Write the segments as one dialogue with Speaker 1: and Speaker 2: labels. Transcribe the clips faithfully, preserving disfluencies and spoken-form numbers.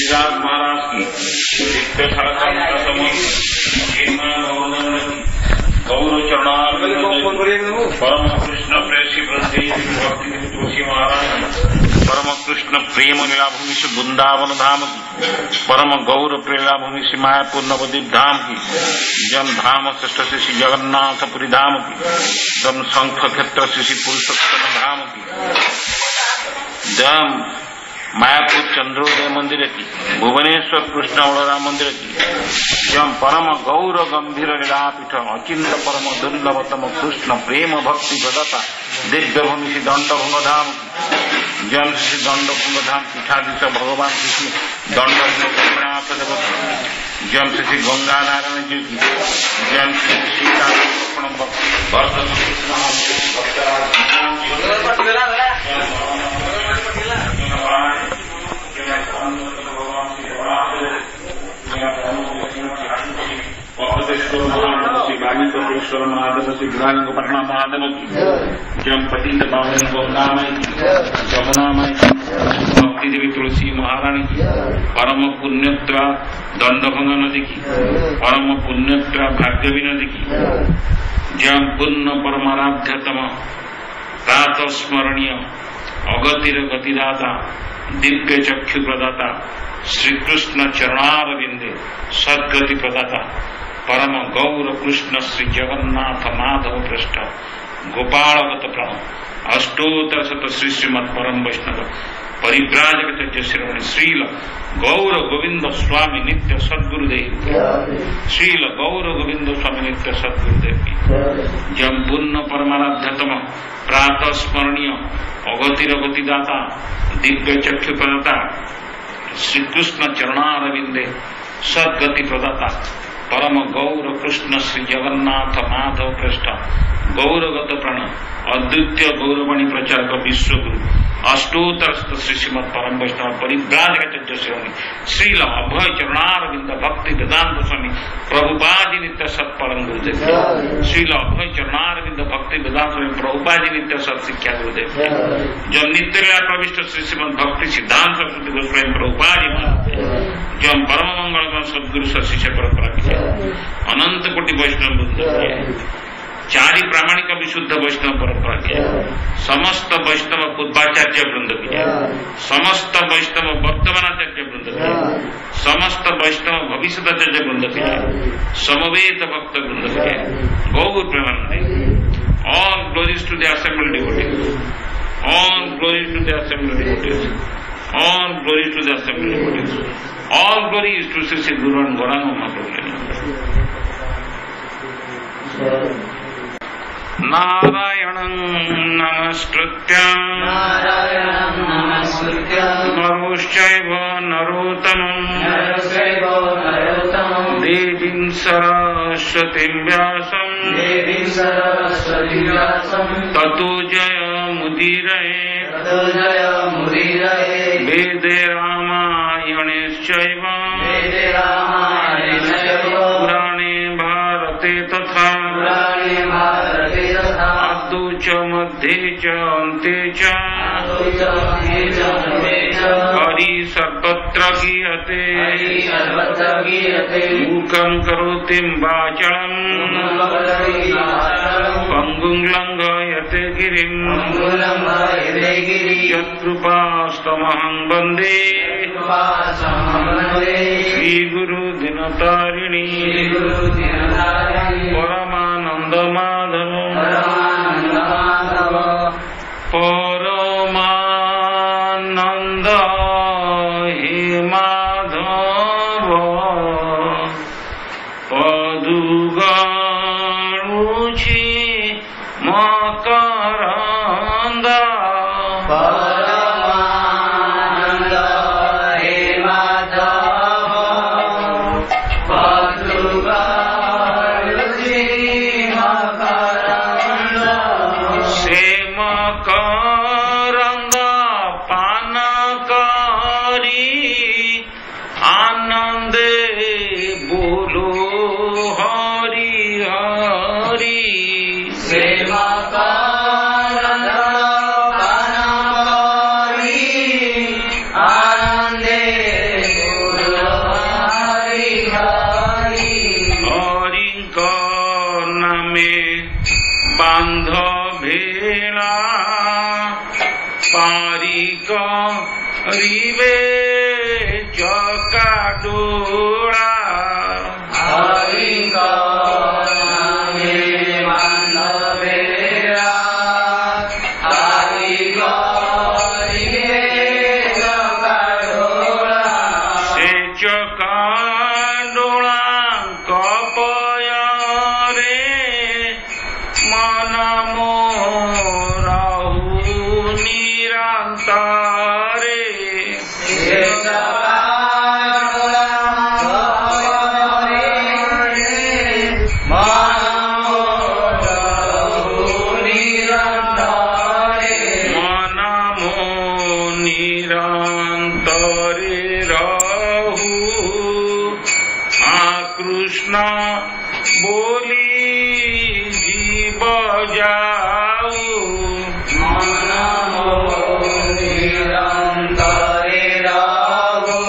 Speaker 1: गिरिराज महाराज की दिव्य गौर चरणार्विंद परम कृष्ण प्रेषी वृद्धि भक्ति तुलसी महाराज परम कृष्ण प्रेम लीला भूमि से वृंदावन धाम की परम गौर प्रेला भूमि से मायापुर नवद्वीप धाम की जन धाम श्रेष्ठ श्री श्री जगन्नाथ पुरी धाम की दम शंख क्षेत्र श्री श्री पुरुषोत्तम धाम की जम मायापुर चंद्रोदय मंदिर की भुवनेश्वर कृष्ण वड़रा मंदिर की जम परम गौर गंभीर लीलापीठ अचिंत परम दुर्लभतम कृष्ण प्रेम भक्ति प्रदाता दिव्य भूमि श्री दंडभंग धाम की जम श्री दंडभंग धाम पीठाधीश भगवान श्री दंडभंग देवता जम श्री गंगा नारायण जी की जम श्री सीता श्री महादेव श्री गुरालिंग पटना महादेव की जम पतित पावन गंगामय की जमुनामय की भक्ति देवी तुलसी महारानी की परम पुण्यत्रा दंडभंग नदी की परम पुण्यत्रा भाग्यवी नदी की जम पुण्य परमाराध्यतम प्रातः स्मरणीय अगतिर गतिदाता दिव्य चक्षु प्रदाता श्री कृष्ण चरणारविंदे सद्गति प्रदाता परम गौर कृष्ण श्री जगन्नाथ माधव पृष्ठ गोपालगत प्रण अष्टोत्तर शत श्री श्रीमद परम वैष्णव परिव्राजक श्रीमणि श्रील गौर गोविंद स्वामी नित्य सद्गुरुदेव श्रील गौर गोविंद स्वामी नित्य सद्गुरुदेव की जम पुण्य परमाराध्यतम प्रातः स्मरणीय अगतिर गतिदाता दिव्य चक्षु प्रदाता श्री कृष्ण चरणारविंदे सद्गति प्रदाता परम गौर कृष्ण श्री जगन्नाथ माधव पृष्ठ गौरगत प्रण अद्वितीय गौरवाणी प्रचारक विश्वगुरु अष्टोत्तर श्री श्रीमद परम वैष्णव परिव्राजक श्रीमणि श्रील अभय चरणारविंद भक्ति वेदांत स्वामी प्रभुपादी नित्य सत्परम गुरुदेव श्रील अभय चरणारविंद भक्ति वेदांत स्वामी प्रभुपादी नित्य सत शिक्षा गुरुदेव जब नित्य लीला प्रविष्ट श्री श्रीमद भक्ति सिद्धांत सरस्वती गोस्वामी प्रभुपादी जब परम मंगलमय सदगुरु सशिष्य परंपरा की अनंत कोटि वैष्णव वृंद चारि प्रामाणिक विशुद्ध वैष्णव परंपरा की समस्त वैष्णव पूर्वाचार्य वृंद की समस्त वैष्णव वर्तमानाचार्य वृंद की समस्त वैष्णव भविष्यताचार्य वृंद की समवेत भक्त वृंद की गौर प्रेमानंदी all glories to the assembled devotees all glories to the assembled devotees all glories to the assembled devotees all glories to Shri Shri Guru Gauranga महाप्रभु नारायणं नमस्कृत्य नरोश्चैव नरोत्तमं देवीं सरस्वतीं व्यासं ततो जयमुदीरये वेदे रामायणेश्चैव पुराणे भारते तथा आदौ च मध्ये च अन्ते च हरि सर्वत्र गीयते मूकं करोति वाचालं पङ्गुं लङ्घयते गिरिं यत्कृपास्तमहं वन्दे श्रीगुरु दिनतारिणी परमानंद माधव परमानंद हे माधव पदुगाणुछि मकरंद
Speaker 2: Karanga Panaka
Speaker 1: रिवे चकाडोरा
Speaker 2: हरि को नामे मानवेरा हरि को रिवे चकाडोरा
Speaker 1: से चकाडोरा कपय रे मन मोराहु निरंतरे बोली जीव जाऊ
Speaker 2: मन निरंतरे रहु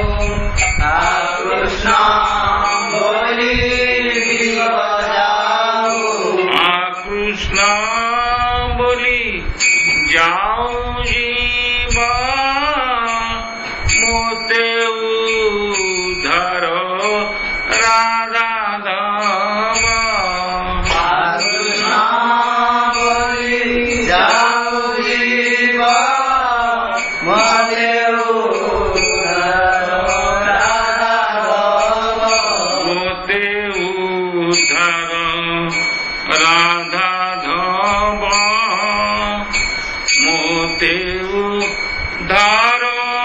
Speaker 2: कृष्ण बोली जीव जाऊ
Speaker 1: कृष्ण बोली जाऊ जीव मोते उधर राधा धाम
Speaker 2: कृष्ण बोली जाऊ जीव मोते उधर राधा धाम
Speaker 1: मोते उधर राधा धाम मोते उधर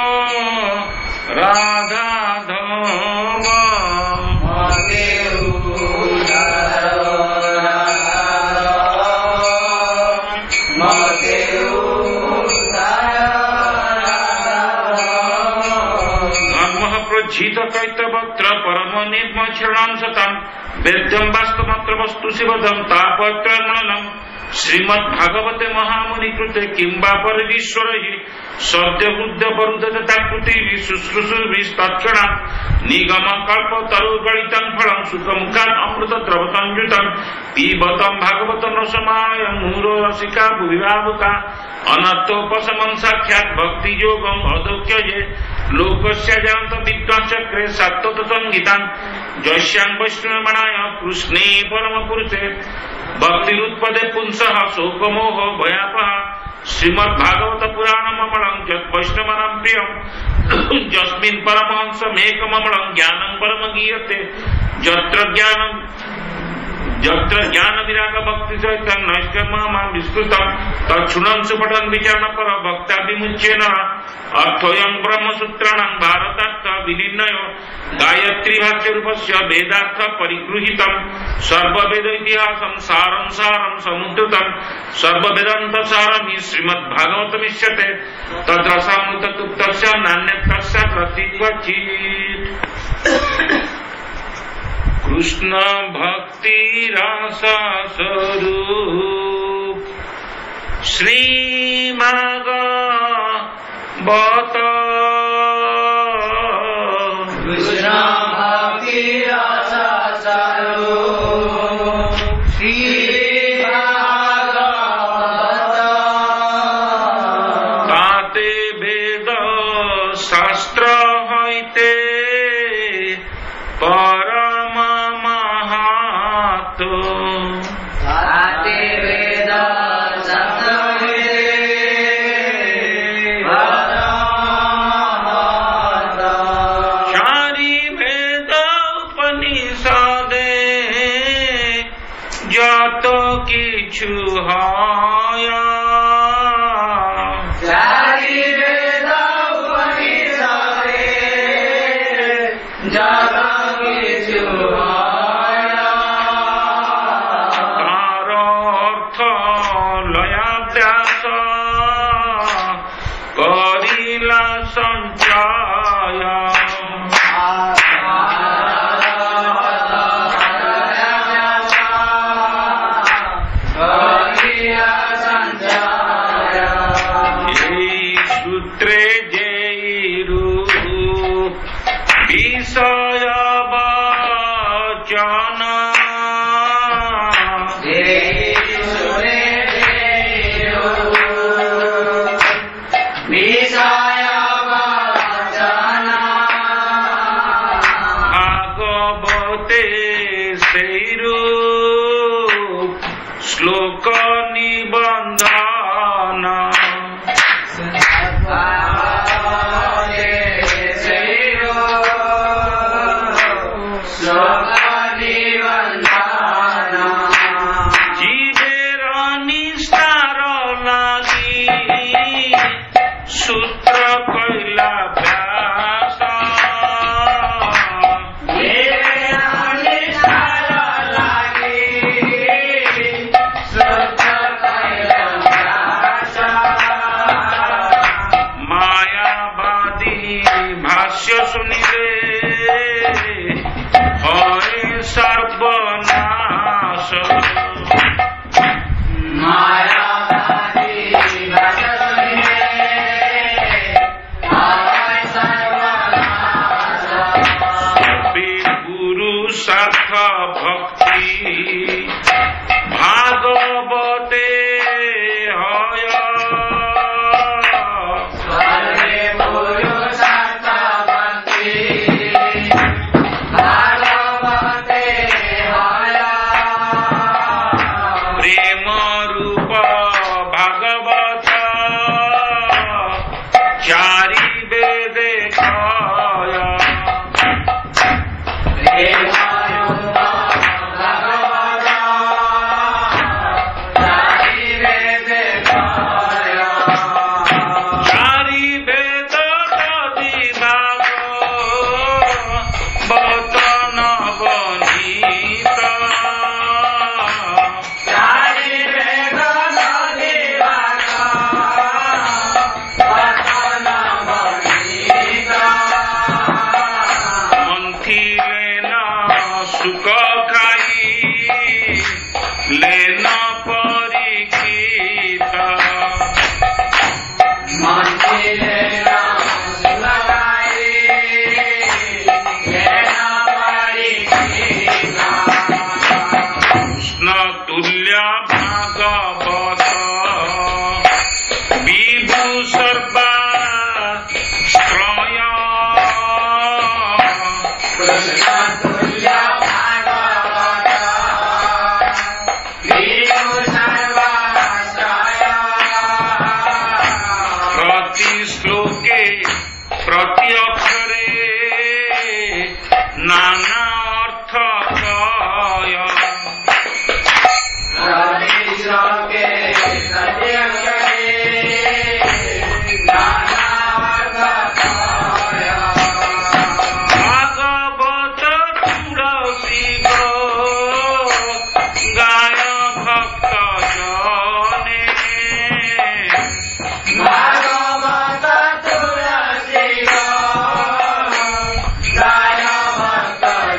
Speaker 1: राधा धाम जीत कैतवत्र परम निर्मक्षरणं सतम वेद्यं वास्तवत्र वस्तु शिवदं तापत्र मननम श्रीमद् भागवते महामुनि कृते किंबा परजीश्वर हि सद्य बुद्ध परुदते ताकृति शुश्रूषु विस्तक्षणा निगम कल्प तरु गणितं फलं सुखमुखात् अमृत द्रवतंजुतं पीबतं भागवतं रसमाय मूरो रसिका भुविभावुका अनर्थोपशमं साक्षात् भक्ति योगं अदोक्यजे लोकस्य जानत विद्वांचक्रे सत्तत संगीतान् जयस्यां वैष्णवमनाय कृष्णे परम पुरुषे भक्तिरुत्पदे पुंसः शोकमोह भयापः श्रीमद् भागवत पुराणममलं यत् वैष्णवानां प्रियं यस्मिन् परमहंसमेकममलं ज्ञानं परमगीयते यत्र ज्ञानं यत्र ज्ञान विराग भक्ति चैतन्य नैष्कर्मा विस्तृतं तच्छृणं सुपठन् विचारण पर भक्ता विमुच्येन अर्थोऽयं ब्रह्मसूत्राणां भारतार्थ विलीनयो गायत्री भाष्य रूपस्य वेदार्थ परिगृहीतं सर्ववेद इतिहासं सारं सारं समुद्धृतं सर्ववेदान्त सारं हि श्रीमद् भागवतमिष्यते तद्रसामृततुप्तस्य नान्यतस्य प्रतिक्वचित् कृष्ण भक्ति रस स्वरूप श्रीमद्भागवत
Speaker 2: कृष्ण भक्ति रस स्वरूप श्रीमद्भागवत
Speaker 1: ताते वेद शास्त्र हईते परम महात
Speaker 2: ताते वेद शास्त्र हईते परम महात
Speaker 1: चारि वेद उपनिषदे যত কিছু হয়
Speaker 2: চারি বেদ উপনিষদে যত কিছু হয়
Speaker 1: তার অর্থ লয়াভ্যাস করিলা সঞ্চয় বিষয় বচন
Speaker 2: বিষয়
Speaker 1: हास्य सुनिले हरे सर्वनाश
Speaker 2: माया
Speaker 1: साथ भक्ति भागवते हय
Speaker 2: हरे गुरु साथ भक्ति भागवते हय
Speaker 1: प्रेम रूप भागवत चारि वेदे कय
Speaker 2: Jaya Bhakta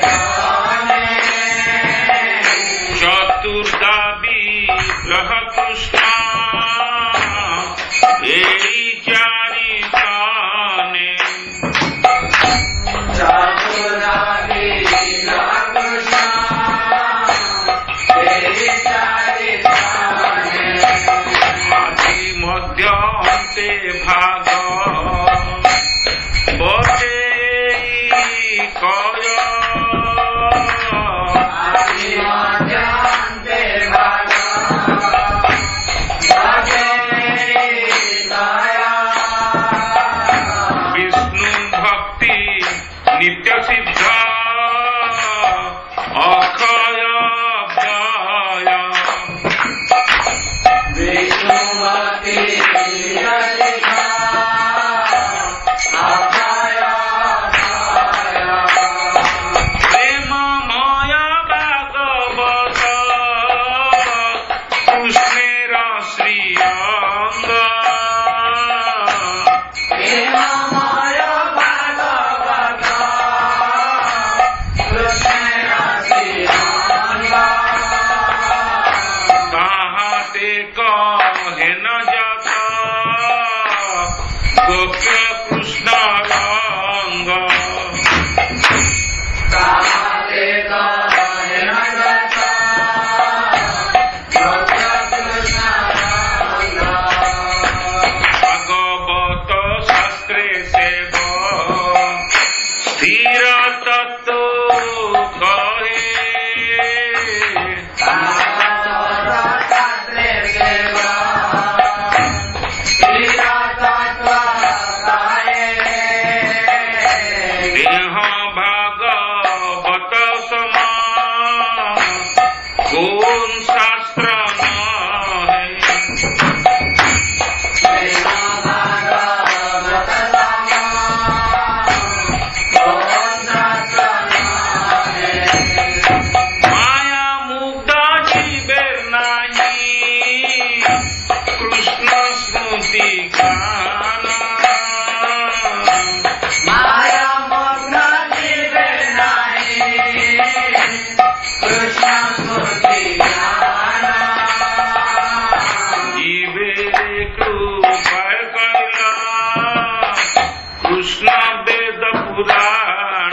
Speaker 1: कृष्ण वेद पुराण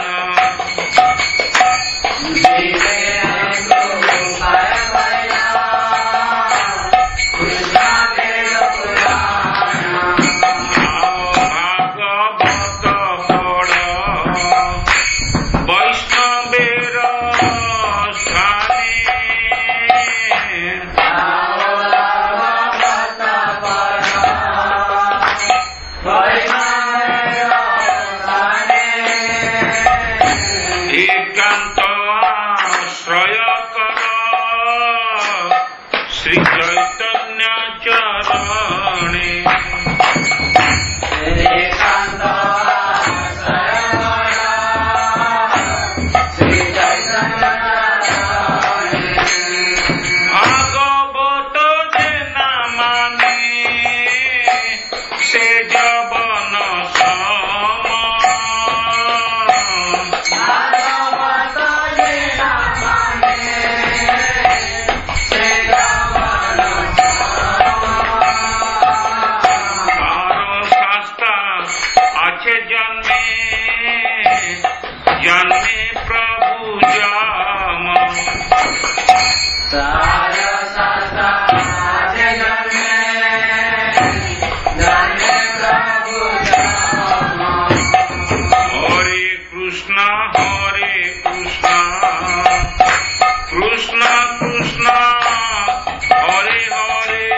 Speaker 1: श्री चैतन्य चरणे भागवत जे ना माने से जबन सम जन्मे जन्मे प्रभु जाम सारा साता जन्मे जन्मे प्रभु जाम हरे कृष्ण हरे कृष्ण कृष्ण कृष्ण हरे हरे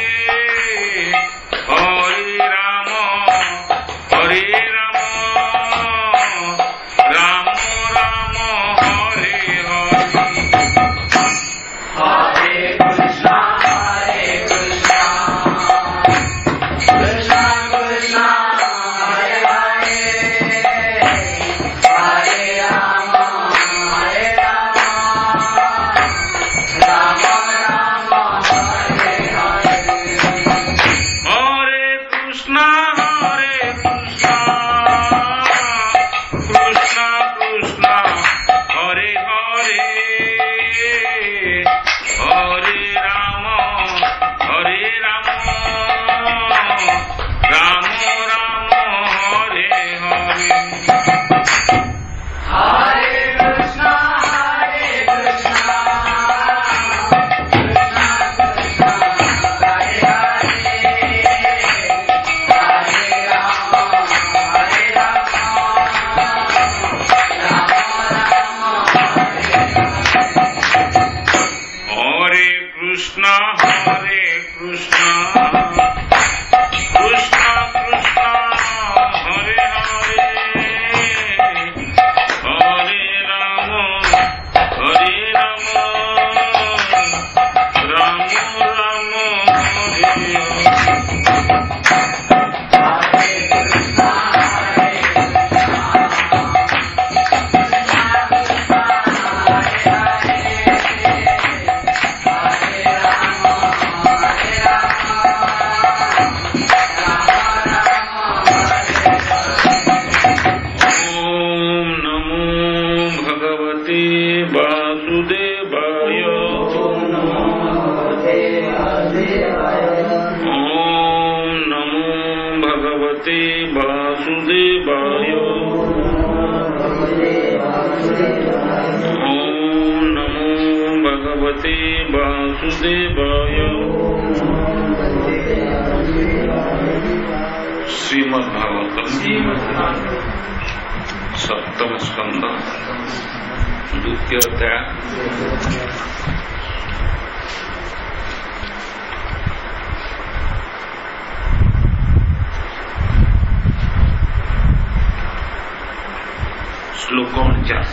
Speaker 1: हरे राम हरे राम राम राम हरे हरे हरे कृष्ण हरे कृष्ण कृष्ण कृष्ण हरे हरे हरे राम हरे राम राम राम हरे हरे हरे कृष्ण हरे कृष्ण कृष्ण कृष्ण हरे हरे हरे राम हरे राम राम राम हरे हरे हरे कृष्ण हरे कृष्ण कृष्ण कृष्ण हरे हरे हरे राम हरे राम हरे कृष्ण हरे कृष्ण कृष्ण कृष्ण हरे हरे हरे राम हरे राम राम राम हरे ओम नमो भगवते वासुदेवाय ओम नमो भगवते वासुदेवाय ओम नमो भगवते वासुदेवाय श्रीमद् भागवतम सप्तम स्कंद द्वितीय अध्याय श्लोक उनचास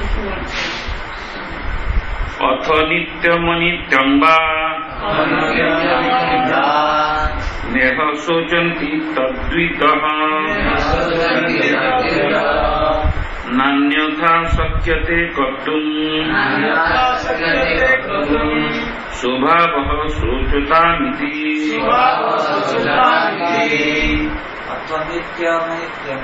Speaker 1: अथ नित्यमनित्यं वा नेह शोचन्ति तद्विदः नान्यथा शक्यते कर्तुम् स्वभावः शोचतामिति
Speaker 3: अत्वनित्यमनित्यं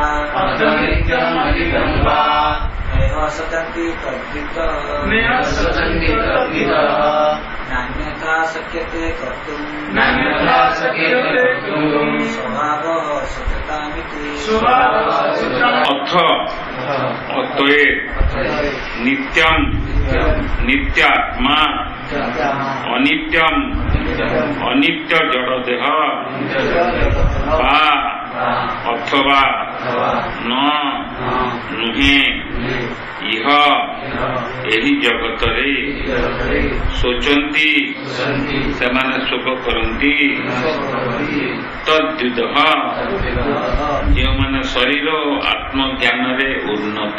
Speaker 3: वा नेह शोचन्ति तद्विदः नान्यथा नान्यथा शक्यते कर्तुम्
Speaker 2: नान्यथा शक्यते कर्तुम्
Speaker 3: स्वभावः सत्यतामिति
Speaker 1: अथ अतये नित्यं नित्यात्मा अनित्यम अनित्य जड़देह वा अथवा न नुहे इह एही जगत रे सोचंती सेमाने शोक करंती तद्विदः जो माने शरीर आत्मज्ञान रे उन्नत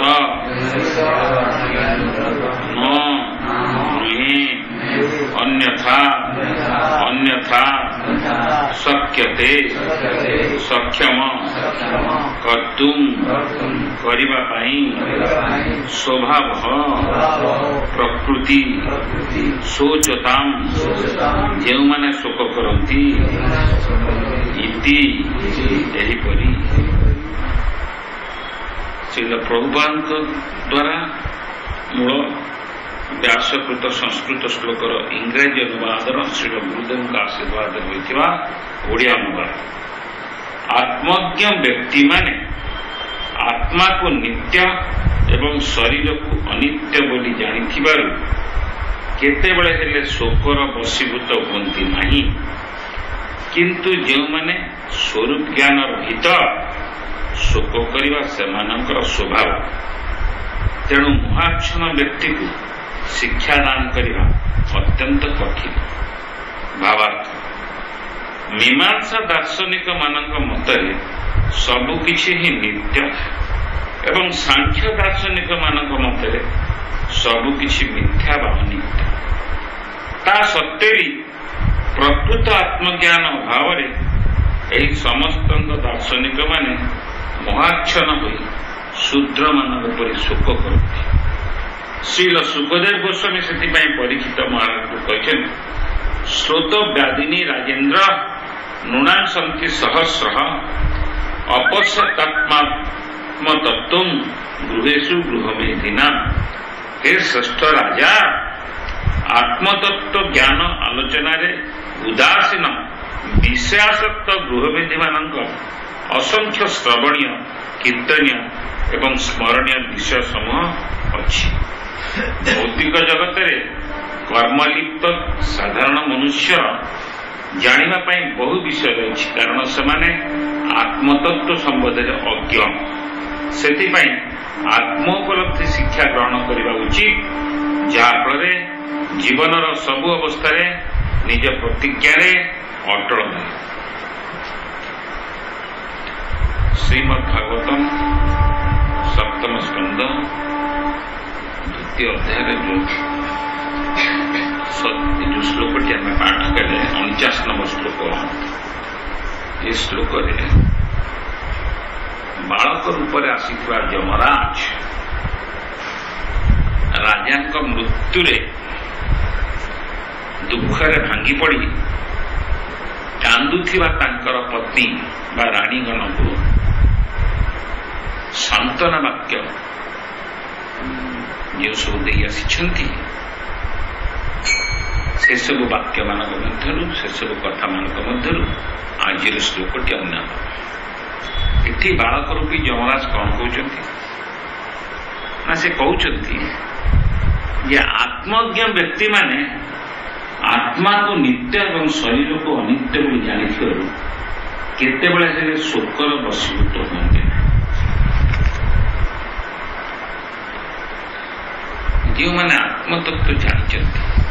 Speaker 1: न नुहे अन्यथा अन्यथा शक्यते सक्षम कर्तुम करिबा पाई स्वभाव प्रकृति सोचताम जो माने शोक करती इति एहिपरि श्रील प्रभुपाद द्वारा मूल व्यासकृत संस्कृत श्लोकर इंग्राजी अनुवादर श्री गुरुदेव का आशीर्वाद होइथिबा ओडिया अनुवाद आत्मज्ञ व्यक्ति माने आत्मा को नित्य एवं शरीर को अनित्य बोली जानिथिबारु केतेबेले हेले शोकर वशीभूत हुअन्ति नाही किंतु जो माने स्वरूप ज्ञान रहित शोक करिवा सेमानंकर स्वभाव तेणु महाक्षण व्यक्ति को शिक्षा दान करिवा अत्यंत कठिन भावार्थ मीमांसा दार्शनिक मानक मतरे सबु किछि ही नित्य एवं सांख्य दार्शनिक मानक मतरे सबु किछि मिथ्या वा अनित्य ता सत्तेरी प्रकृत आत्मज्ञान अभाव एही समस्त दार्शनिक माने महाक्षण होई शूद्र मानक परि शोक करती श्रील सुखदेव गोस्वामी से परीक्षित महाराज को कहते स्रोत व्याधिनी राजेन्द्र नृणां सन्ति सहस्र अपश्यतात्मात्म तत्व गृहेषु गृहमेधिना हे श्रेष्ठ राजा आत्मतत्व ज्ञान आलोचना रे उदासीन विषयासक्त गृहमेधि मानक असंख्य श्रवणीय कीर्तनीय एवं स्मरणीय विषय समूह अच्छी भौतिक जगत रे कर्मलिप्त साधारण मनुष्य जानिबा पई बहु विषय अछि कारण सेमाने आत्मतत्व संबंध रे अज्ञ सेति पई आत्मोपलब्धि शिक्षा ग्रहण करिबा उचित जहा फଳରେ जीवनर सबु अवस्था रे निज प्रतिज्ञा रे अटल रहे श्रीमद् भागवतम सप्तम स्कंद द्वितीय अध्याय जो जो श्लोक टी आम पाठ कले उनचास नंबर श्लोक ये श्लोक बालक रूप से आसीथिबा यमराज राजा मृत्यु दुखरे भांगी पड़ी कांदुथिबा तांकर पत्नी बा रानीगण को सांत्वना वाक्य जो सब दे आसी से सब वाक्य मान मध्य से सब कथा मान मध्य आज श्लोकटी अन्य इति बालक रूपी यमराज कौन कहते ना से कहते ये आत्मज्ञ व्यक्ति माने आत्मा को नित्य एवं शरीर को अनित्य बोली जानी केतेबेले से शोकर वशीभूत होंगे जो माने आत्मतत्व जानी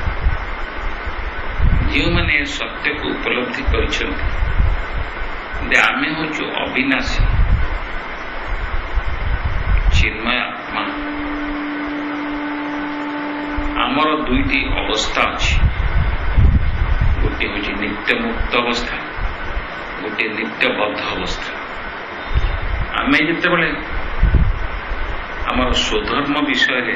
Speaker 1: जो माने सत्य को उपलब्धि कर आमे हूँ अविनाशी चिन्मय आत्मा आमर दुईटी अवस्था अच्छी गोटे हूँ नित्य मुक्त अवस्था गोटे नित्यबद्ध अवस्था आमे जितेबले आमर स्वधर्म विषय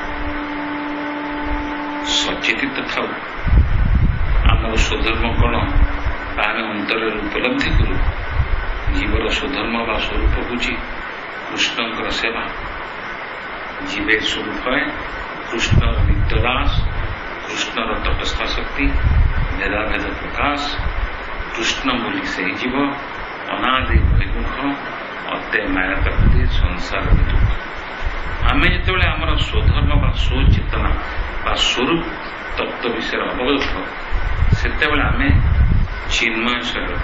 Speaker 1: सचेतित था आमर स्वधर्म कौन आम अंतर उपलब्धि करूँ जीवर स्वधर्म व स्वरूप बुझी कृष्ण सेवा जीवे स्वरूप है कृष्ण नित्यदास कृष्णर तटस्था शक्ति ଭେଦାଭେଦ ପ୍ରକାଶ କୃଷ୍ଣ ବୋଲି ସେଇ ଜୀବ ଅନାଦି ବୈମୁଖ ଅତେ ମାୟା ପ୍ରକୃତି ସଂସାର ଦୁଃଖ। ଆମେ ଯେତେବେଳେ ଆମର ସ୍ୱଧର୍ମ ବା ସ୍ୱଚେତନା ବା ସ୍ୱରୂପ ତତ୍ତ୍ୱ ବିଷୟରେ ଅବଗତ ସେତେବେଳେ ଆମେ ଚିନ୍ମୟ ଶରୀର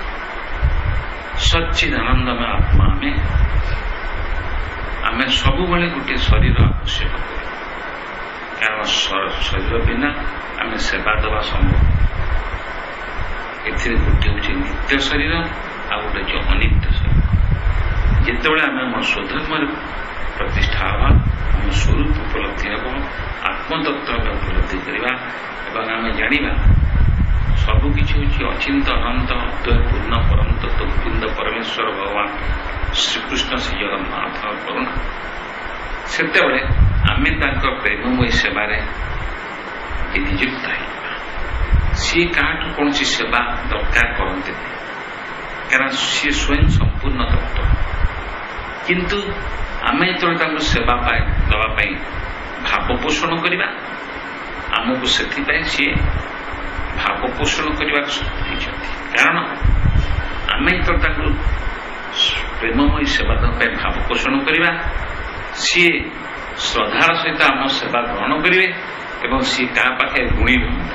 Speaker 1: ସଚ୍ଚିଦାନନ୍ଦମୟ ଆତ୍ମା। ଆମେ ଆମେ ସବୁବେଳେ ଗୋଟିଏ ଶରୀର ଆବଶ୍ୟକ କରୁ, କାରଣ ଶରୀର ବିନା ଆମେ ସେବା ଦେବା ସମ୍ଭବ। ଏଥିରେ ଗୋଟିଏ ହେଉଛି ନିତ୍ୟ ଶରୀର, ଆଉ ଗୋଟେ ହେଉଛି ଅନିତ୍ୟ ଶରୀର। ଯେତେବେଳେ ଆମେ ଆମ ସ୍ୱଧର୍ମରେ ପ୍ରତିଷ୍ଠା ହେବା, ଆମ ସ୍ୱରୂପ ଉପଲବ୍ଧି ହେବ, ଆତ୍ମତତ୍ତ୍ୱ ଆମେ ଉପଲବ୍ଧି କରିବା ଏବଂ ଆମେ ଜାଣିବା ସବୁକିଛି ହେଉଛି ଅଚିନ୍ତ ଅନନ୍ତ ଅଦ୍ୱୟ ପୂର୍ଣ୍ଣ ପରନ୍ତ ତତ୍ବିନ୍ଦ ପରମେଶ୍ୱର ଭଗବାନ ଶ୍ରୀକୃଷ୍ଣ ଶ୍ରୀ ଜଗନ୍ନାଥ କରୁଣା। ସେତେବେଳେ ଆମେ ତାଙ୍କ ପ୍ରେମମୟୀ ସେବାରେ ନିଯୁକ୍ତ ହେଇଯିବା। ସିଏ କାହାଠୁ କୌଣସି ସେବା ଦରକାର କରନ୍ତିନି, କାରଣ ସିଏ ସ୍ୱୟଂ ସମ୍ପୂର୍ଣ୍ଣ ତତ୍ତ୍ୱ। କିନ୍ତୁ ଆମେ ଯେତେବେଳେ ତାଙ୍କୁ ସେବା ପାଇଁ ଦେବା ପାଇଁ ଭାବ ପୋଷଣ କରିବା, ଆମକୁ ସେଥିପାଇଁ ସିଏ ଭାବ ପୋଷଣ କରିବାକୁ ଦେଇଛନ୍ତି। କାରଣ ଆମେ ଯେତେବେଳେ ତାଙ୍କୁ ପ୍ରେମମୟୀ ସେବା ଦେବା ପାଇଁ ଭାବ ପୋଷଣ କରିବା, ସିଏ ଶ୍ରଦ୍ଧାର ସହିତ ଆମ ସେବା ଗ୍ରହଣ କରିବେ ଏବଂ ସିଏ କାହା ପାଖରେ ଗୁଣି ରୁହନ୍ତି।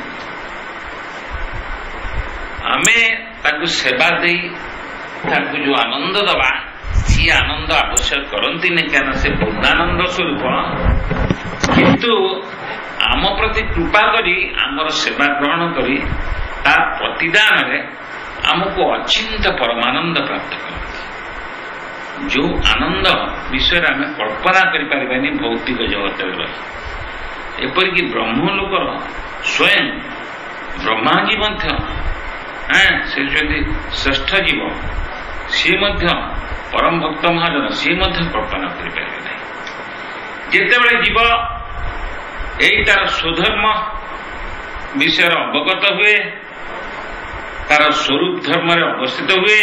Speaker 1: ଆମେ ତାଙ୍କୁ ସେବା ଦେଇ ତାଙ୍କୁ ଯୋଉ ଆନନ୍ଦ ଦେବା, ସିଏ ଆନନ୍ଦ ଆବଶ୍ୟକ କରନ୍ତିନି, କାରଣ ସେ ପୂର୍ଣ୍ଣାନନ୍ଦ ସ୍ୱରୂପ। କିନ୍ତୁ ଆମ ପ୍ରତି କୃପା କରି ଆମର ସେବା ଗ୍ରହଣ କରି ତା ପ୍ରତିଦାନରେ ଆମକୁ ଅଚିନ୍ତ ପରମାନନ୍ଦ ପ୍ରାପ୍ତ କରନ୍ତି, ଯୋଉ ଆନନ୍ଦ ବିଷୟରେ ଆମେ କଳ୍ପନା କରିପାରିବାନି ଭୌତିକ ଜଗତରେ ରହି। ଏପରିକି ବ୍ରହ୍ମଲୋକର ସ୍ୱୟଂ ବ୍ରହ୍ମାଜୀ ମଧ୍ୟ ସେ ହେଉଛନ୍ତି ଶ୍ରେଷ୍ଠ ଜୀବ, ସିଏ ମଧ୍ୟ ପରମ ଭକ୍ତ ମହାଜନ, ସିଏ ମଧ୍ୟ କଳ୍ପନା କରିପାରିବେ ନାହିଁ। ଯେତେବେଳେ ଜୀବ ଏଇ ତାର ସ୍ୱଧର୍ମ ବିଷୟରେ ଅବଗତ ହୁଏ, ତାର ସ୍ୱରୂପ ଧର୍ମରେ ଅବସ୍ଥିତ ହୁଏ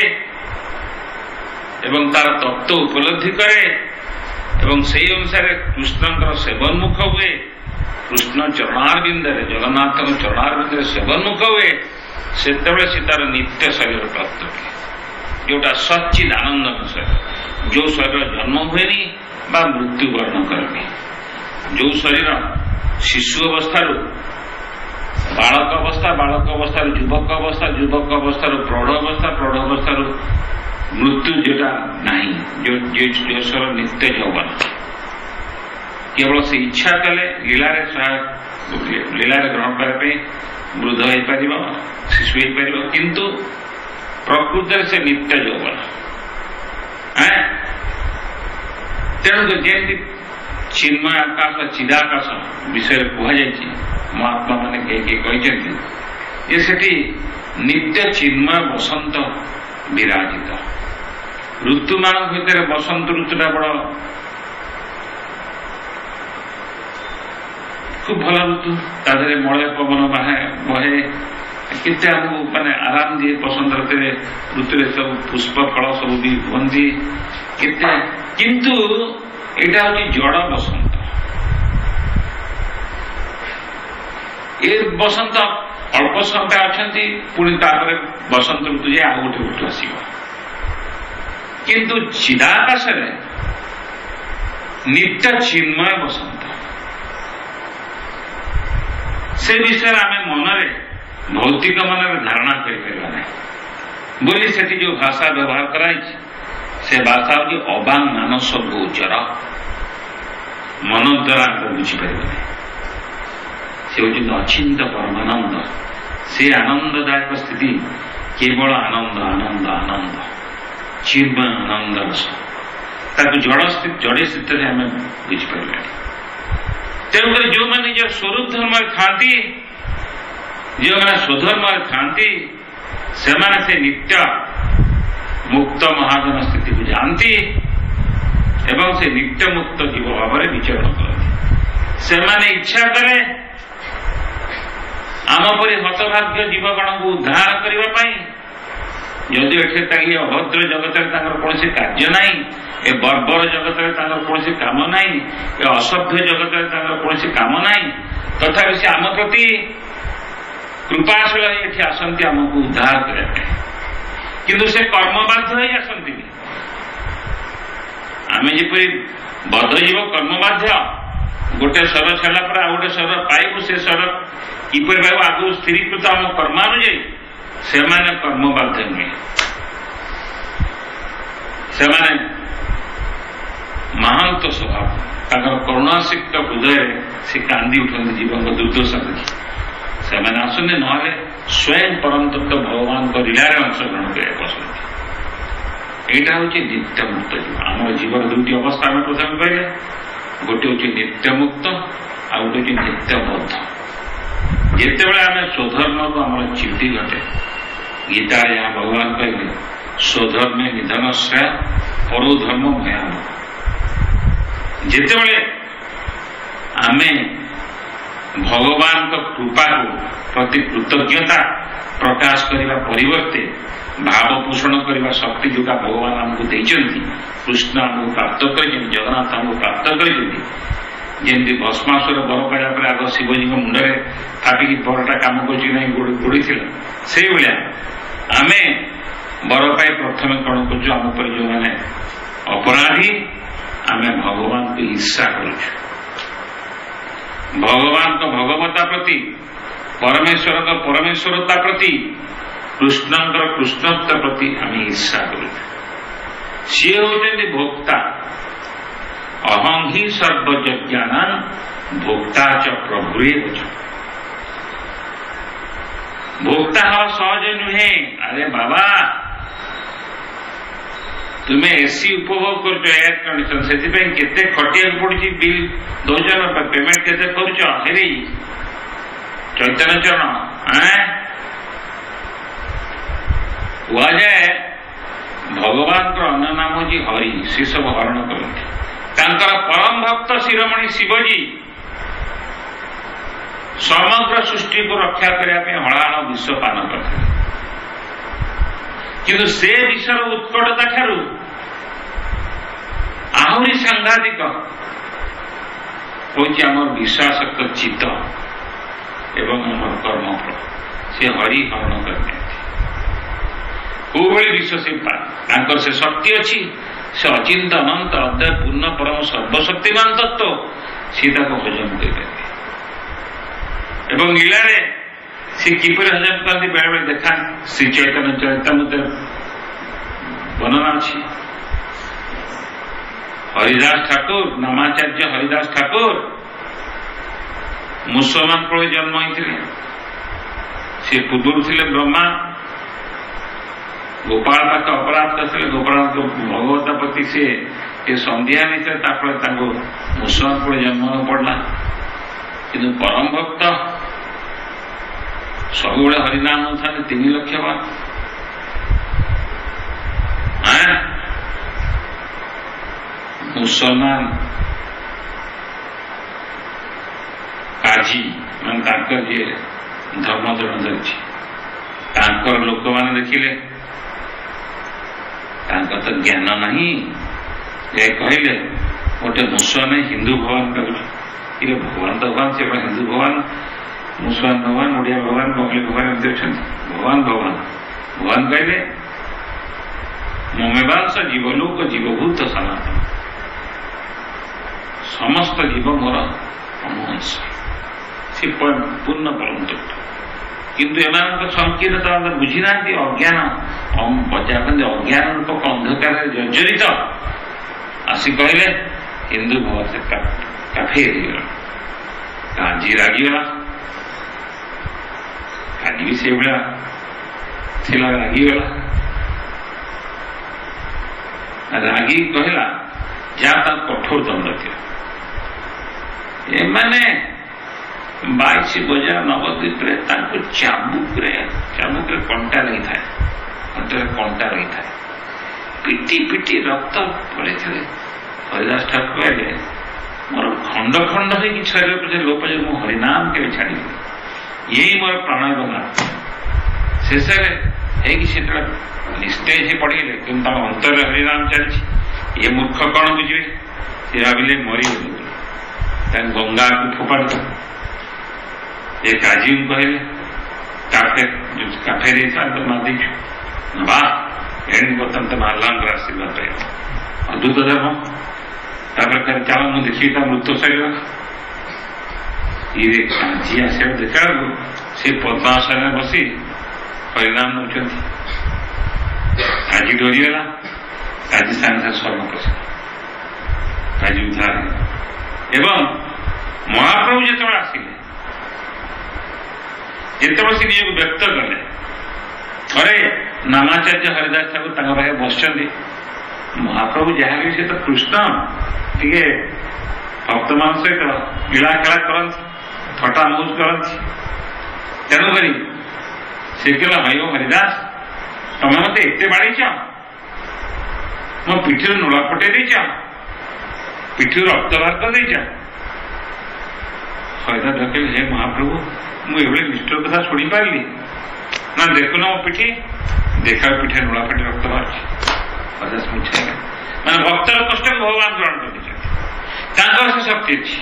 Speaker 1: ଏବଂ ତାର ତତ୍ତ୍ୱ ଉପଲବ୍ଧି କରେ ଏବଂ ସେହି ଅନୁସାରେ କୃଷ୍ଣଙ୍କର ସେବନ୍ମୁଖ ହୁଏ, କୃଷ୍ଣ ଚରଣାରବିନ୍ଦରେ ଜଗନ୍ନାଥଙ୍କ ଚରଣାରବିନ୍ଦରେ ସେବନ୍ମୁଖ ହୁଏ, ସେତେବେଳେ ସେ ତାର ନିତ୍ୟ ଶରୀର ପ୍ରାପ୍ତ ହୁଏ, ଯୋଉଟା ସଚ୍ଚିଦ୍ ଆନନ୍ଦମୟ ଶରୀର, ଯୋଉ ଶରୀର ଜନ୍ମ ହୁଏନି ବା ମୃତ୍ୟୁବରଣ କରେନି, ଯୋଉ ଶରୀର ଶିଶୁ ଅବସ୍ଥାରୁ ବାଳକ ଅବସ୍ଥା, ବାଳକ ଅବସ୍ଥାରୁ ଯୁବକ ଅବସ୍ଥା, ଯୁବକ ଅବସ୍ଥାରୁ ପ୍ରୌଢ଼ ଅବସ୍ଥା, ପ୍ରୌଢ଼ ଅବସ୍ଥାରୁ ମୃତ୍ୟୁ ଯୋଉଟା ନାହିଁ, ଯୋଉ ଶରୀର ନିତ୍ୟ ଯୌବନ। କେବଳ ସେ ଇଚ୍ଛା କଲେ ଲୀଳାରେ ଲୀଳାରେ ଗ୍ରହଣ କରିବା ପାଇଁ ବୃଦ୍ଧ ହେଇପାରିବ, ଶିଶୁ ହେଇପାରିବ, କିନ୍ତୁ ପ୍ରକୃତରେ ସେ ନିତ୍ୟ ଯୌବନ। ତେଣୁ ଯେମିତି ଚିନ୍ମୟ ଆକାଶ ଚିଦାକାଶ ବିଷୟରେ କୁହାଯାଇଛି, ମହାତ୍ମା ମାନେ କେହି କେହି କହିଛନ୍ତି ଯେ ସେଠି ନିତ୍ୟ ଚିନ୍ମୟ ବସନ୍ତ ବିରାଜିତ। ଋତୁମାନଙ୍କ ଭିତରେ ବସନ୍ତ ଋତୁଟା ବଡ଼ ଖୁବ ଭଲ ଋତୁ, ତା ଦେହରେ ମଳୟ ପବନ ବାହେ ବହେ, କେତେ ଆମକୁ ମାନେ ଆରାମ ଦିଏ। ବସନ୍ତ ଋତୁରେ ଋତୁରେ ସବୁ ପୁଷ୍ପ ଫଳ ସବୁ ବି ହୁଅନ୍ତି କେତେ, କିନ୍ତୁ ଏଇଟା ହଉଛି ଜଡ଼ ବସନ୍ତ। ଏ ବସନ୍ତ ଅଳ୍ପ ସଂଖ୍ୟା ଅଛନ୍ତି, ପୁଣି ତାପରେ ବସନ୍ତ ଋତୁ ଯେ ଆଉ ଗୋଟେ ଋତୁ ଆସିବ। କିନ୍ତୁ ଚିଦାକାଶରେ ନିତ୍ୟ ଚିନ୍ମୟ ବସନ୍ତ, ସେ ବିଷୟରେ ଆମେ ମନରେ ଭୌତିକ ମନରେ ଧାରଣା କରିପାରିବା ନାହିଁ ବୋଲି ସେଠି ଯୋଉ ଭାଷା ବ୍ୟବହାର କରାଯାଇଛି, ସେ ଭାଷା ହଉଛି ଅବାଙ୍ଗ ମାନସ ଗୋଚର, ମନ ଦ୍ୱାରା ଆମେ ବୁଝିପାରିବ ନାହିଁ। ସେ ହଉଛନ୍ତି ଅଚିନ୍ତ ପରମାନନ୍ଦ। ସେ ଆନନ୍ଦଦାୟକ ସ୍ଥିତି କେବଳ ଆନନ୍ଦ ଆନନ୍ଦ ଆନନ୍ଦ ଚିନ୍ମୟ ଆନନ୍ଦ ରସ, ତାକୁ ଜଡ଼ ଜଡୀ ସ୍ଥିତିରେ ଆମେ ବୁଝିପାରିବାନି। ତେଣୁକରି ଯେଉଁମାନେ ନିଜ ସ୍ୱରୂପ ଧର୍ମରେ ଥାନ୍ତି, ଯେଉଁମାନେ ସ୍ୱଧର୍ମରେ ଥାନ୍ତି, ସେମାନେ ସେ ନିତ୍ୟ ମୁକ୍ତ ମହାଜନ ସ୍ଥିତିକୁ ଯାଆନ୍ତି ଏବଂ ସେ ନିତ୍ୟ ମୁକ୍ତ ଜୀବ ଭାବରେ ବିଚରଣ କରନ୍ତି। ସେମାନେ ଇଚ୍ଛା କଲେ ଆମ ପରି ହତଭାଗ୍ୟ ଜୀବଗଣଙ୍କୁ ଉଦ୍ଧାର କରିବା ପାଇଁ, ଯଦି ଏଠି ତାଙ୍କେ ଅଭଦ୍ର ଜଗତରେ ତାଙ୍କର କୌଣସି କାର୍ଯ୍ୟ ନାହିଁ, ଏ ବର୍ବର ଜଗତରେ ତାଙ୍କର କୌଣସି କାମ ନାହିଁ, ଏ ଅସଭ୍ୟ ଜଗତରେ ତାଙ୍କର କୌଣସି କାମ ନାହିଁ, ତଥାପି ସେ ଆମ ପ୍ରତି कृपाशील ये आसती आमको उद्धार करने किंतु से कर्म बाध्य ही आसती आम जपरी बद्धजीव कर्म बाध्य गोटे स्वर छाला पर गोटे स्वर पाइबू से स्वर किपर पाइबू आगु स्थिरीकृत आम कर्मानुजाई से कर्म बाध्य नुहे से महांत स्वभाव करुणासिक्त हृदय से कांदी उठते जीवन को दुर्दशा देखी से आसते ना स्वयं परम तत्व भगवान को लीलार अंशग्रहण करने पसंद यहाँ हूँ नित्य मुक्त जीवन आम जीवन दुईटी अवस्था आम प्रथम कहले गोटे हूँ नित्य मुक्त आ गोटे हूँ नित्यबद्ध जिते आम स्वधर्म को आम चिंती घटे गीता यहाँ भगवान कहले स्वधर्मे निधन श्रेय परो धर्म भयानक जिते आमे भगवान को कृपा प्रति कृतज्ञता प्रकाश करने परिवर्ते भाव पोषण करने शक्ति जोटा भगवान आमको देइचंती कृष्ण आमको प्राप्त कर जगन्नाथ आमको प्राप्त करमती भस्मासुर बर पाइबा आग शिवजी मुंडे थापिकी बरटा कम कर गोड़ी से भाया आम बर पाई प्रथम कौन कर आम पर जो मैंने अपराधी आम भगवान को ईर्षा करुँ भगवान को भगवता प्रति परमेश्वर को परमेश्वरता प्रति कृष्ण कृष्णत्व प्रति आम ईर्षा करुँ सी होते भोक्ता अहं ही सर्वज्ञानां भोक्ता च प्रभुरे भोक्ता हवा सहज नुहे अरे बाबा तुम्हें एसी उपभोग कर एयर कंडीशन से केते खटिया पड़ी बिल दौन पेमेंट केते करुच हेरे चैतन्य चरण कह जाए भगवान को अन्य नाम हूँ हरि सी सब हरण करते परम भक्त शिरोमणि शिवजी समग्र सृष्टि को रक्षा करने हलाहल विष पान करते किंतु से विषर उत्कटता ठारू आहरी सांघातिक हूँ आम विश्वासक्त चित्त एवं आम कर्मफल से हरि हरण करते कोई विश्व से पाकर से शक्ति अच्छी से अचिंत अनंत अद्वय पूर्ण परम सर्वशक्तिमान तत्व सी हजम कर लीला सी किपर हजम करती बेले बेले देखा श्री चैतन्य चरितमृत वर्णना अच्छी हरिदास ठाकुर नामाचार्य हरिदास ठाकुर मुसलमान को जन्म होते सी पूर्व थे ब्रह्मा गोपाल पाख अपराध करते गोपाल को भगवता प्रति से सन्ध्या नहीं मुसलमान को जन्म पड़ला किंतु परम भक्त सब हरिनाम था तीन लक्ष बार मुसलमान काजी मान जी धर्म धर्म लोक मैंने देखिले तो ज्ञान नहीं कहले गोटे मुसलमान हिंदू भगवान कहले भगवान तो भगवान से हिंदू भगवान मुसलमान भगवान ओडिया भगवान बंगाली भगवान एमती अच्छा भगवान भगवान भगवान कहले ममेवांश जीवलोक जीवभूत सनातन समस्त जीव मोर अमहंस से पूर्ण परम तत्व किंतु एम संकीर्णता बुझी ना अज्ञान बचाते अज्ञान रूपक अंधकार जर्जरित आसी कहले हिंदू भगवान से काफे काजी रागिगला काजी भी से भाया रागिगला रागी कहला जा कठोर दंड थी एमाने बाईस बजार नवद्वीप चाबुक चाबुक कंटा लगी था कंटे कंटा लगी था पिटी पिटी रक्त पड़े थे हरिदास ठाकुर कहले मोर खंड खंड हो शरीर पर लोप जो हरिनाम के छाड़ी यही मोर प्राण गला शेष में निश्चय से पढ़े कि अंतर हरिनाम चलती ये मूर्ख कौन बुझे सी भाविले मरी गंगा को फोपाड़ ये काजी कहले କାଫେ କାଫେରେ ମାରିଦେଇଛୁ ବା ଏଣିକି ବର୍ତ୍ତମାନ ତ ମାଲ୍ଲାଙ୍କର ଆଶୀର୍ବାଦ ପାଇବ ଅଦ୍ଭୁତ ଧର୍ମ। ତାପରେ ଖାଲି ଚାଲ ମୁଁ ଦେଖିବି ତା ମୃତ ଶରୀର ଇଏ କାଞ୍ଚି ଆସିବାକୁ ଦେଖିଲା ବେଳକୁ ସେ ପଦ୍ମାସନରେ ବସି ହରିନାମ ନେଉଛନ୍ତି। ଆଜି ଡରିଗଲା, ଆଜି ସାଙ୍ଗେ ସାଙ୍ଗେ ସ୍ୱର୍ଣ୍ଣ ପ୍ରସାଦ ଆଜି ଉଦ୍ଧାର ହେଲା। ଏବଂ ମହାପ୍ରଭୁ ଯେତେବେଳେ ଆସିଲେ, ଯେତେବେଳେ ସେ ନିଜକୁ ବ୍ୟକ୍ତ କଲେ, ଥରେ ନାମାଚାର୍ଯ୍ୟ ହରିଦାସ ଠାକୁର ତାଙ୍କ ପାଖରେ ବସିଛନ୍ତି। ମହାପ୍ରଭୁ ଯାହାବି ସେ ତ କୃଷ୍ଣ, ଟିକେ ଭକ୍ତମାନଙ୍କ ସହିତ ଲୀଳା ଖେଳା କରନ୍ତି, ଥଟା ମଉଜ କରନ୍ତି। ତେଣୁକରି ସେ କହିଲା, ହଇଓ ହରିଦାସ, ତମେ ମତେ ଏତେ ବାଡେଇଛ, ମୋ ପିଠିରୁ ନୂଳ ଫଟେଇ ଦେଇଛ, ପିଠିରୁ ରକ୍ତ ବାହାର କରିଦେଇଛ। ହରିଦାସ କହିଲେ, ହେ ମହାପ୍ରଭୁ, ମୁଁ ଏଭଳି ନିଷ୍ଠୁର କଥା ଶୁଣିପାରିଲି ନା, ଦେଖୁନ ମୋ ପିଠି, ଦେଖା ପିଠିରେ ନୂଳା ଫାଟି ରକ୍ତ ବାହାରୁଛି। ହରିଦାସ ବୁଝାଇଲେ, ମାନେ ଭକ୍ତର କଷ୍ଟକୁ ଭଗବାନ ଗ୍ରହଣ କରିଦେଇଛନ୍ତି, ତାଙ୍କର ସେ ଶକ୍ତି ଅଛି।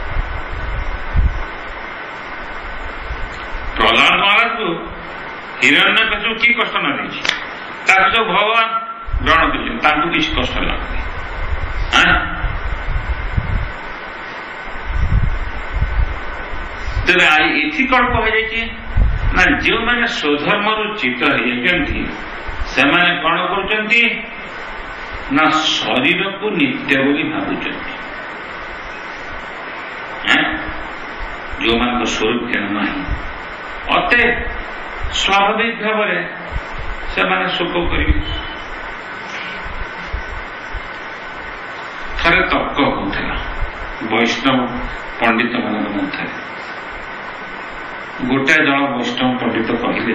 Speaker 1: ପ୍ରହ୍ଲାଦ ମହାରାଜକୁ ହିରଣ୍ୟକଶିପୁ କି କଷ୍ଟ ନ ଦେଇଛି, ତାକୁ ସବୁ ଭଗବାନ ଗ୍ରହଣ କରିଛନ୍ତି, ତାଙ୍କୁ କିଛି କଷ୍ଟ ଲାଗୁନି। ତେବେ ଏଠି କଣ କୁହାଯାଇଛି ନା, ଯେଉଁମାନେ ସ୍ୱଧର୍ମରୁ ଚ୍ୟୁତ ହେଇଯାଇଛନ୍ତି ସେମାନେ କଣ କରୁଛନ୍ତି ନା, ଶରୀରକୁ ନିତ୍ୟ ବୋଲି ଭାବୁଛନ୍ତି। ଯେଉଁମାନଙ୍କ ସ୍ୱରୂପ ଜ୍ଞାନ ନାହିଁ, ଅତେ ସ୍ୱାଭାବିକ ଭାବରେ ସେମାନେ ଶୋକ କରିବେ। ଥରେ ତର୍କ ହେଉଥିଲା ବୈଷ୍ଣବ ପଣ୍ଡିତ ମାନଙ୍କ ମଧ୍ୟରେ। ଗୋଟାଏ ଜଣ ବୈଷ୍ଣବ ପଣ୍ଡିତ କହିଲେ,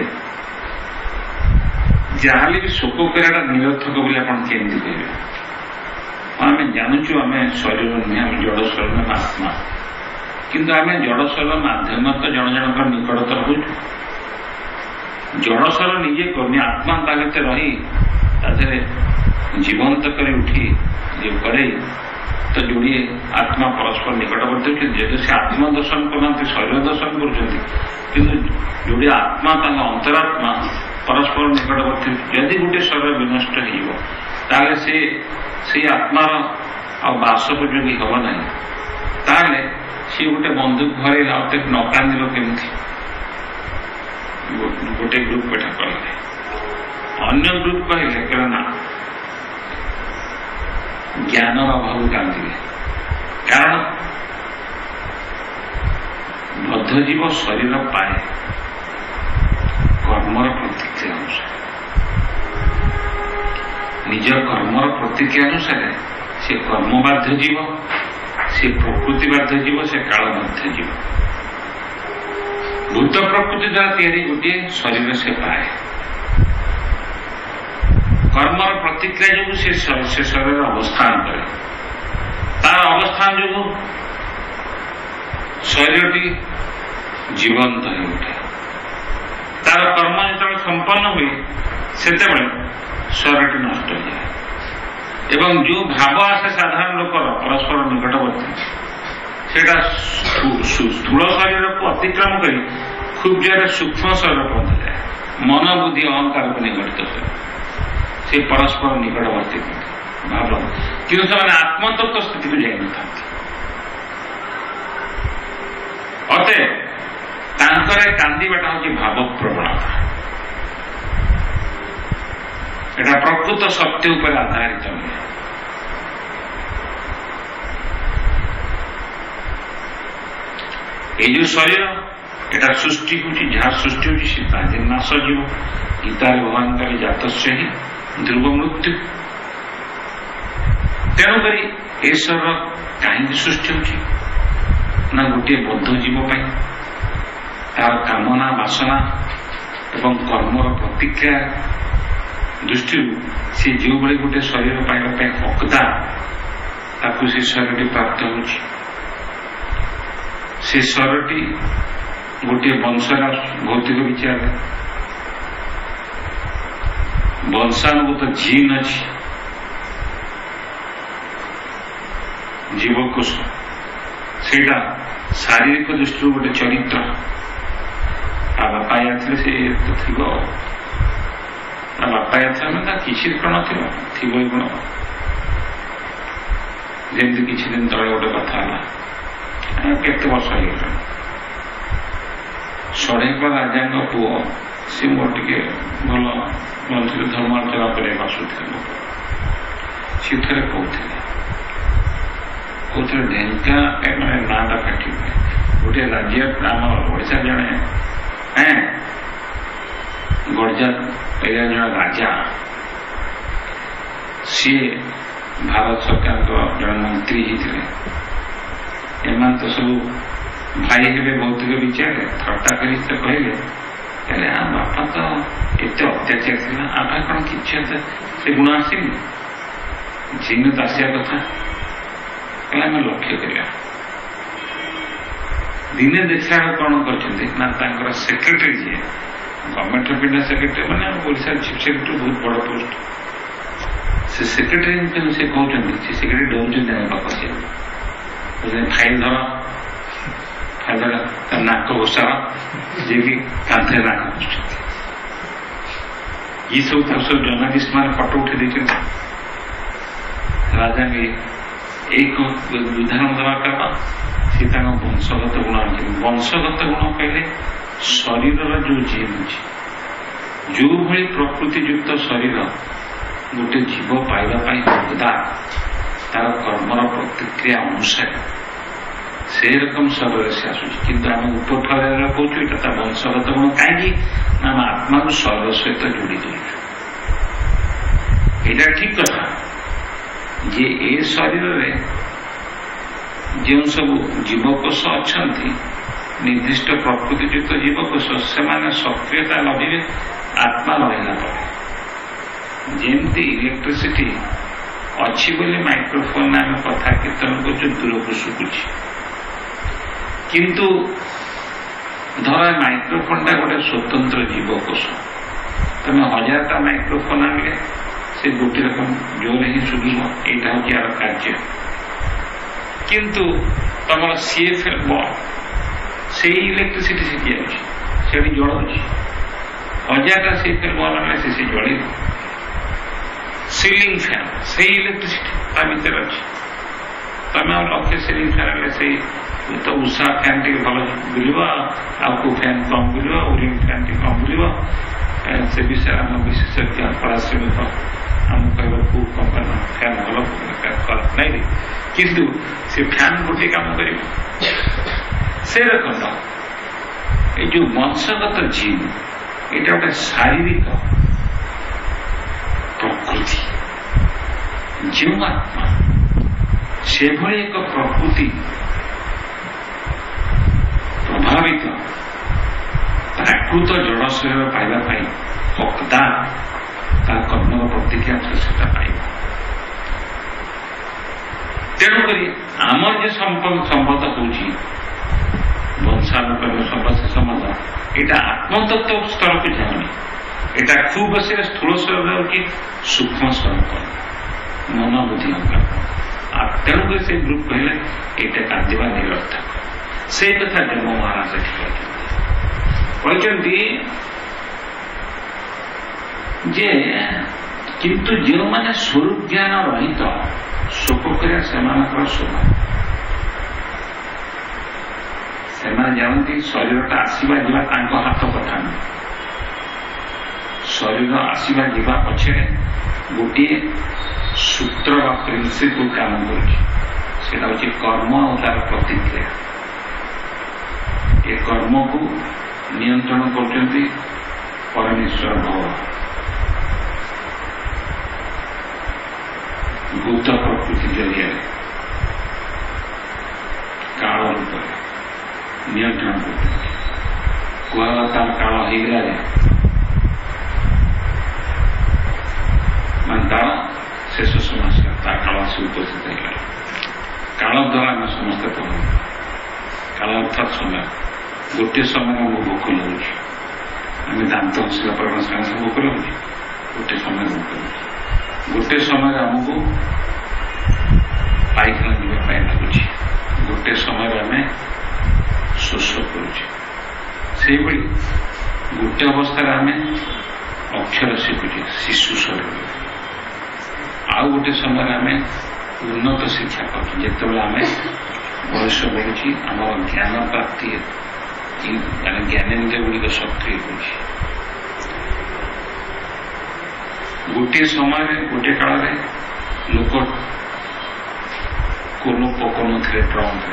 Speaker 1: ଯାହାହେଲେ ବି ଶୋକ କରିବାଟା ନିରର୍ଥକ ବୋଲି ଆପଣ କେମିତି କହିବେ? ଆମେ ଜାଣୁଛୁ ଆମେ ଶରୀର ନୁହେଁ, ଆମେ ଜଡ଼ ଶରୀର ଆତ୍ମା, କିନ୍ତୁ ଆମେ ଜଡ଼ ଶରୀର ମାଧ୍ୟମରେ ତ ଜଣ ଜଣଙ୍କ ନିକଟତର ହେଉଛୁ। ଜଡ଼ ଶରୀର ନିଜେ କରୁନି, ଆତ୍ମା ତା ଭିତରେ ରହି ତା ଦେହରେ ଜୀବନ୍ତ କରି ଉଠି ଯୋଉ କରେ ତ ଯୋଡ଼ିଏ ଆତ୍ମା ପରସ୍ପର ନିକଟବର୍ତ୍ତୀ ହେଉଛନ୍ତି। ଯେହେତୁ ସେ ଆତ୍ମ ଦର୍ଶନ କରୁନାହାନ୍ତି, ଶରୀର ଦର୍ଶନ କରୁଛନ୍ତି, କିନ୍ତୁ ଯୋଡ଼ିଏ ଆତ୍ମା ତାଙ୍କ ଅନ୍ତରାତ୍ମା ପରସ୍ପର ନିକଟବର୍ତ୍ତୀ। ଯଦି ଗୋଟେ ଶରୀର ବିନଷ୍ଟ ହେଇଯିବ ତାହେଲେ ସେ ସେଇ ଆତ୍ମାର ଆଉ ବାସୋପଯୋଗୀ ହେବ ନାହିଁ। ତାହେଲେ ସିଏ ଗୋଟେ ବନ୍ଧୁକ ଧରି ଆଉ ତାକୁ ନ କାନ୍ଦିବ କେମିତି? ଗୋଟେ ଗ୍ରୁପ ଏଟା କହିଲେ, ଅନ୍ୟ ଗ୍ରୁପ କହିଲେ କହିଲେ ନା, ଜ୍ଞାନର ଅଭାବ କାନ୍ଦିବେ। କାରଣ ବଦ୍ଧଜୀବ ଶରୀର ପାଏ କର୍ମର ପ୍ରତିକ୍ରିୟା ଅନୁସାରେ, ନିଜ କର୍ମର ପ୍ରତିକ୍ରିୟା ଅନୁସାରେ ସେ କର୍ମ ବାଧ୍ୟ ଜୀବ, ସେ ପ୍ରକୃତି ବାଧ୍ୟ ଜୀବ, ସେ କାଳ ବାଧ୍ୟ ଜୀବ। ଭୂତ ପ୍ରକୃତି ଦ୍ୱାରା ତିଆରି ଗୋଟିଏ ଶରୀର ସେ ପାଏ। କର୍ମର ପ୍ରତିକ୍ରିୟା ଯୋଗୁଁ ସେ ସେ ଶରୀରରେ ଅବସ୍ଥାନ କରେ। ତାର ଅବସ୍ଥାନ ଯୋଗୁଁ ଶରୀରଟି ଜୀବନ୍ତ ହେଇ ଉଠେ। ତାର କର୍ମ ଯେତେବେଳେ ସମ୍ପନ୍ନ ହୁଏ ସେତେବେଳେ ଶରୀରଟି ନଷ୍ଟ ହେଇଯାଏ। ଏବଂ ଯେଉଁ ଭାବ ଆସେ ସାଧାରଣ ଲୋକର ପରସ୍ପର ନିକଟବର୍ତ୍ତୀ, ସେଇଟା ସ୍ଥୂଳ ଶରୀରକୁ ଅତିକ୍ରମ କରି ଖୁବ୍ ଜୋରରେ ସୂକ୍ଷ୍ମ ଶରୀର ପହଞ୍ଚିଯାଏ। ମନ ବୁଦ୍ଧି ଅହଙ୍କାରକୁ ନିକଟିତ ହୁଏ, ସେ ପରସ୍ପର ନିକଟବର୍ତ୍ତୀ ଭାବ, କିନ୍ତୁ ସେମାନେ ଆତ୍ମତତ୍ତ୍ୱ ସ୍ଥିତିକୁ ଯାଇନଥାନ୍ତି। ଅତଏବ ତାଙ୍କର କାନ୍ଦିବାଟା ହେଉଛି ଭାବ ପ୍ରବଣତା। ଏଟା ପ୍ରକୃତ ସତ୍ୟ ଉପରେ ଆଧାରିତ ନୁହେଁ। এই যে শরীর এটা সৃষ্টি হচ্ছে, যাহা সৃষ্টি হচ্ছে সে তাদের নাশ জীব। গীতার ভগবান কালে জাতস্য হি ধ্রুব মৃত্যু। তেণুকরি ଏ ଶରୀର କାହିଁକି ସୃଷ୍ଟି ହେଉଛି ନା ଗୋଟିଏ ବଦ୍ଧ ଜୀବ ପାଇଁ ତାର କାମନା ବାସନା ଏବଂ କର୍ମର ପ୍ରତିକ୍ରିୟା ଦୃଷ୍ଟିରୁ ସେ ଯେଉଁଭଳି ଗୋଟେ ଶରୀର ପାଇବା ପାଇଁ ହକଦାର, ତାକୁ ସେ ଶରୀରଟି ପ୍ରାପ୍ତ ହେଉଛି। ସେ ଶରୀରଟି ଗୋଟିଏ ବଂଶର ଭୌତିକ ବିଚାରରେ ବଂଶାନୁଗତ ଜିନ୍ ଅଛି, ଜୀବକୋଷ, ସେଇଟା ଶାରୀରିକ ଦୃଷ୍ଟିରୁ ଗୋଟେ ଚରିତ୍ର। ତା ବାପା ଯାଇଥିଲେ ସେ ତ ଥିବ ତା ବାପା ଯାଇଥିଲା ମାନେ ତା କିଛି କଣ ଥିବ ଥିବ ଗୁଣ। ଯେମିତି କିଛି ଦିନ ତଳେ ଗୋଟେ କଥା ହେଲା, କେତେ ବର୍ଷ ହେଇଗଲାଣି, ଷଢ଼େଇଙ୍କ ରାଜାଙ୍କ ପୁଅ ସେ ମୋର ଟିକେ ଭଲ ମନ୍ଦିର ଧର୍ମାଚରଣ କରିବାକୁ ଆସୁଥିଲେ। ସେ ଥରେ କହୁଥିଲେ କହୁଥିଲେ ଢେଙ୍କା ମାନେ ନାଁଟା କାଟିବେ ଗୋଟିଏ ରାଜ୍ୟ ଆମ ଓଡ଼ିଶା ଜଣେ ହେଁ ଗଡ଼ଜା ଏରିଆ ଜଣେ ରାଜା, ସିଏ ଭାରତ ସରକାରଙ୍କ ଜଣେ ମନ୍ତ୍ରୀ ହେଇଥିଲେ। ଏମାନେ ତ ସବୁ ଭାଇ ହେବେ ଭୌତିକ ବିଚାରରେ ଥଟ୍ଟା କରି ସେ କହିଲେ ହେଲେ ଆମ ବାପା ତ ଏତେ ଅତ୍ୟାଚାର ଥିଲା, ଆମ କଣ କିଛି ସେ ଗୁଣ ଆସିନି, ଝିନ ତ ଆସିବା କଥା। ହେଲେ ଆମେ ଲକ୍ଷ୍ୟ କରିବା ଦିନେ ଦେଖିଲା ବେଳକୁ କଣ କରିଛନ୍ତି ନା ତାଙ୍କର ସେକ୍ରେଟାରୀ ଯିଏ ଗଭର୍ଣ୍ଣମେଣ୍ଟ ଅଫ୍ ଇଣ୍ଡିଆ ସେକ୍ରେଟାରୀ ମାନେ ଓଡ଼ିଶାର ଚିଫ୍ ସେକ୍ରେଟାରୀ ବହୁତ ବଡ଼ ପୋଷ୍ଟ, ସେ ସେକ୍ରେଟାରୀ ସେ କହୁଛନ୍ତି ସେ ସେକ୍ରେଟାରୀ ଡରୁଛନ୍ତି ଆମ ପାଖ ସେ ଫାଇଲ ଧର ଫାଇଲ ଧର ତା ନାକ ଘୋଷାର ଯିଏକି କାନ୍ଥରେ ନାକ ଘୋଷୁଛନ୍ତି। ଏସବୁ ତାର ସବୁ ଜର୍ଣ୍ଣାଲିଷ୍ଟ ମାନେ ଫଟୋ ଉଠେଇ ଦେଇଛନ୍ତି। ରାଜାଙ୍କ ଏଇ ଉଦାହରଣ ଦେବା କଥା ସେ ତାଙ୍କ ବଂଶଗତ ଗୁଣ ଆଣିଛନ୍ତି। ବଂଶଗତ ଗୁଣ କହିଲେ ଶରୀରର ଯୋଉ ଜିନ୍ ଅଛି, ଯୋଉଭଳି ପ୍ରକୃତିଯୁକ୍ତ ଶରୀର ଗୋଟେ ଜୀବ ପାଇବା ପାଇଁ ହକଦାର ତାର କର୍ମର ପ୍ରତିକ୍ରିୟା ଅନୁସାରେ ସେଇ ରକମ ଶରୀରରେ ସେ ଆସୁଛି। କିନ୍ତୁ ଆମେ ଉପଠରେ କହୁଛୁ ଏଇଟା ତା ବଂଶଗତ ଗୁଣ। କାହିଁକି ନା ଆମ ଆତ୍ମାକୁ ଶରୀର ସହିତ ଯୋଡ଼ି ଦଉଛୁ। ଏଇଟା ଠିକ କଥା ଯେ ଏ ଶରୀରରେ ଯେଉଁ ସବୁ ଜୀବକୋଷ ଅଛନ୍ତି ନିର୍ଦ୍ଦିଷ୍ଟ ପ୍ରକୃତିଯୁକ୍ତ ଜୀବକୋଷ ସେମାନେ ସକ୍ରିୟତା ଲଭିବେ ଆତ୍ମା ରହିଲା ପରେ। ଯେମିତି ଇଲେକ୍ଟ୍ରିସିଟି ଅଛି ବୋଲି ମାଇକ୍ରୋଫୋନରେ ଆମେ କଥା କୀର୍ତ୍ତନ କରୁଛୁ ଦୂରକୁ ଶୁଭୁଛି, କିନ୍ତୁ ଧର ମାଇକ୍ରୋଫୋନଟା ଗୋଟେ ସ୍ୱତନ୍ତ୍ର ଜୀବକୋଷ, ତମେ ହଜାରଟା ମାଇକ୍ରୋଫୋନ ଆଣିଲେ ସେ ଗୋଟିଏ ରକମ ଜୋରରେ ହିଁ ଶୁଭିବ, ଏଇଟା ହଉଛି ଆର କାର୍ଯ୍ୟ। କିନ୍ତୁ ତମର ସିଏଫଏଲ ବଲ୍ ସେଇ ଇଲେକ୍ଟ୍ରିସିଟି ସେଠି ଯାଉଛି, ସେଠି ଜଳୁଛି, ହଜାରଟା ସିଏଫଏଲ ବଲ୍ ଆଣିଲେ ସେ ସେ ଜଳିବ। ସିଲିଂ ଫ୍ୟାନ୍ ସେଇ ଇଲେକ୍ଟ୍ରିସିଟି ତା ଭିତରେ ଅଛି, ତମେ ଆଉ ଲକ୍ଷେ ସିଲିଂ ଫ୍ୟାନ୍ ଆଣିଲେ ସେଇ ତ ଉଷା ଫ୍ୟାନ୍ ଟିକେ ଭଲ ବୁଲିବ, ଆଉ କୋଉ ଫ୍ୟାନ୍ କମ୍ ବୁଲିବ, ଓରିୟନ୍ ଫ୍ୟାନ୍ ଟିକେ କମ୍ ବୁଲିବ। ସେ ବିଷୟରେ ଆମ ବିଶେଷଜ୍ଞ ପରାଶ୍ରମିକ ଆମକୁ କହିବ କୋଉ କମ୍ପାନୀ ଫ୍ୟାନ୍ ଭଲ ଖରାପ ନାହିଁ, କିନ୍ତୁ ସେ ଫ୍ୟାନ୍ ଗୋଟିଏ କାମ କରିବ। ସେ ରକମ ଏଇ ଯୋଉ ବଂଶଗତ ଜିନ୍ ଏଇଟା ଗୋଟେ ଶାରୀରିକ ପ୍ରକୃତି। ଯେଉଁ ଆତ୍ମା ସେଭଳି ଏକ ପ୍ରକୃତି ପ୍ରଭାବିତ ପ୍ରାକୃତ ଜଳ ଶରୀର ପାଇବା ପାଇଁ ହକଦାର ତା କର୍ମର ପ୍ରତିକ୍ରିୟା ସେଟା ପାଇବ। ତେଣୁକରି ଆମର ଯେ ସମ୍ପଦ ହଉଛି ବଂଶାନୁକ୍ରମ ସମ୍ପଦ ସମ୍ବନ୍ଧ ଏଇଟା ଆତ୍ମତତ୍ତ୍ୱ ସ୍ତରକୁ ଯାଉନି, ଏଇଟା ଖୁବ୍ ବେଶୀ ସ୍ଥୂଳ ସ୍ତରରେ ହେଉଛି ସୂକ୍ଷ୍ମ ସ୍ତର ମନ ବୁଦ୍ଧି ଅହଙ୍କାର। ଆଉ ତେଣୁକରି ସେ ଗ୍ରୁପ୍ କହିଲେ ଏଇଟା କାନ୍ଦିବା ନିରର୍ଥକ। ସେଇ କଥା ଜନ୍ମ ମହାରାଜ କହିଛନ୍ତି କହିଛନ୍ତି ଯେ କିନ୍ତୁ ଯେଉଁମାନେ ସ୍ୱରୂପ ଜ୍ଞାନ ରହିତ ଶୋକ କରିବା ସେମାନଙ୍କର ଶୋଭା। ସେମାନେ ଜାଣନ୍ତି ଶରୀରଟା ଆସିବା ଯିବା ତାଙ୍କ ହାତ କଥା ନୁହେଁ, ଶରୀର ଆସିବା ଯିବା ପଛରେ ଗୋଟିଏ ସୂତ୍ର ବା ପ୍ରିନ୍ସିପଲ କାମ କରୁଛି, ସେଟା ହଉଛି କର୍ମ ଆଉ ତାର ପ୍ରତିକ୍ରିୟା। ଏ କର୍ମକୁ ନିୟନ୍ତ୍ରଣ କରୁଛନ୍ତି ପରମେଶ୍ୱର ଭଗବାନ। ଭୂତ ପ୍ରକୃତି ଜରିଆରେ କାଳ ରୂପରେ ନିୟନ୍ତ୍ରଣ କରୁଛନ୍ତି। କୁହାଗଲା ତାର କାଳ ହେଇଗଲାରେ ମାନେ ତାର ଶେଷ ସମୟ ତା କାଳ ଆସି ଉପସ୍ଥିତ ହେଇଗଲା। କାଳ ଦ୍ୱାରା ଆମେ ସମସ୍ତେ ପଢ଼ୁ। କାଳ ଅର୍ଥାତ୍ ସମୟ। ଗୋଟିଏ ସମୟରେ ଆମକୁ ଭୋକ ଲାଗୁଛି, ଆମେ ଦାନ୍ତ ଘଷିଲା ପରେ ସାଙ୍ଗେ ସାଙ୍ଗେ ଭୋକ ଲାଗୁଛି, ଗୋଟିଏ ସମୟରେ ଭୋକ ଲାଗୁଛି। ଗୋଟିଏ ସମୟରେ ଆମକୁ ପାଇଖାନା ଯିବା ପାଇଁ ଲାଗୁଛି, ଗୋଟିଏ ସମୟରେ ଆମେ ଶୋଷ କରୁଛେ। ସେଇଭଳି गोटे अवस्था आम अक्षर शिखुचे शिशु शरीर आउ गोटे समय आम उन्नत शिक्षा पाचु जिते आम बयस बढ़ुची आम ज्ञान प्राप्ति ज्ञानेन्द्रिय गुड़िक सक्रिय हो गोटे समय गोटे काल लोक कोलो पकौन थे ट्रंक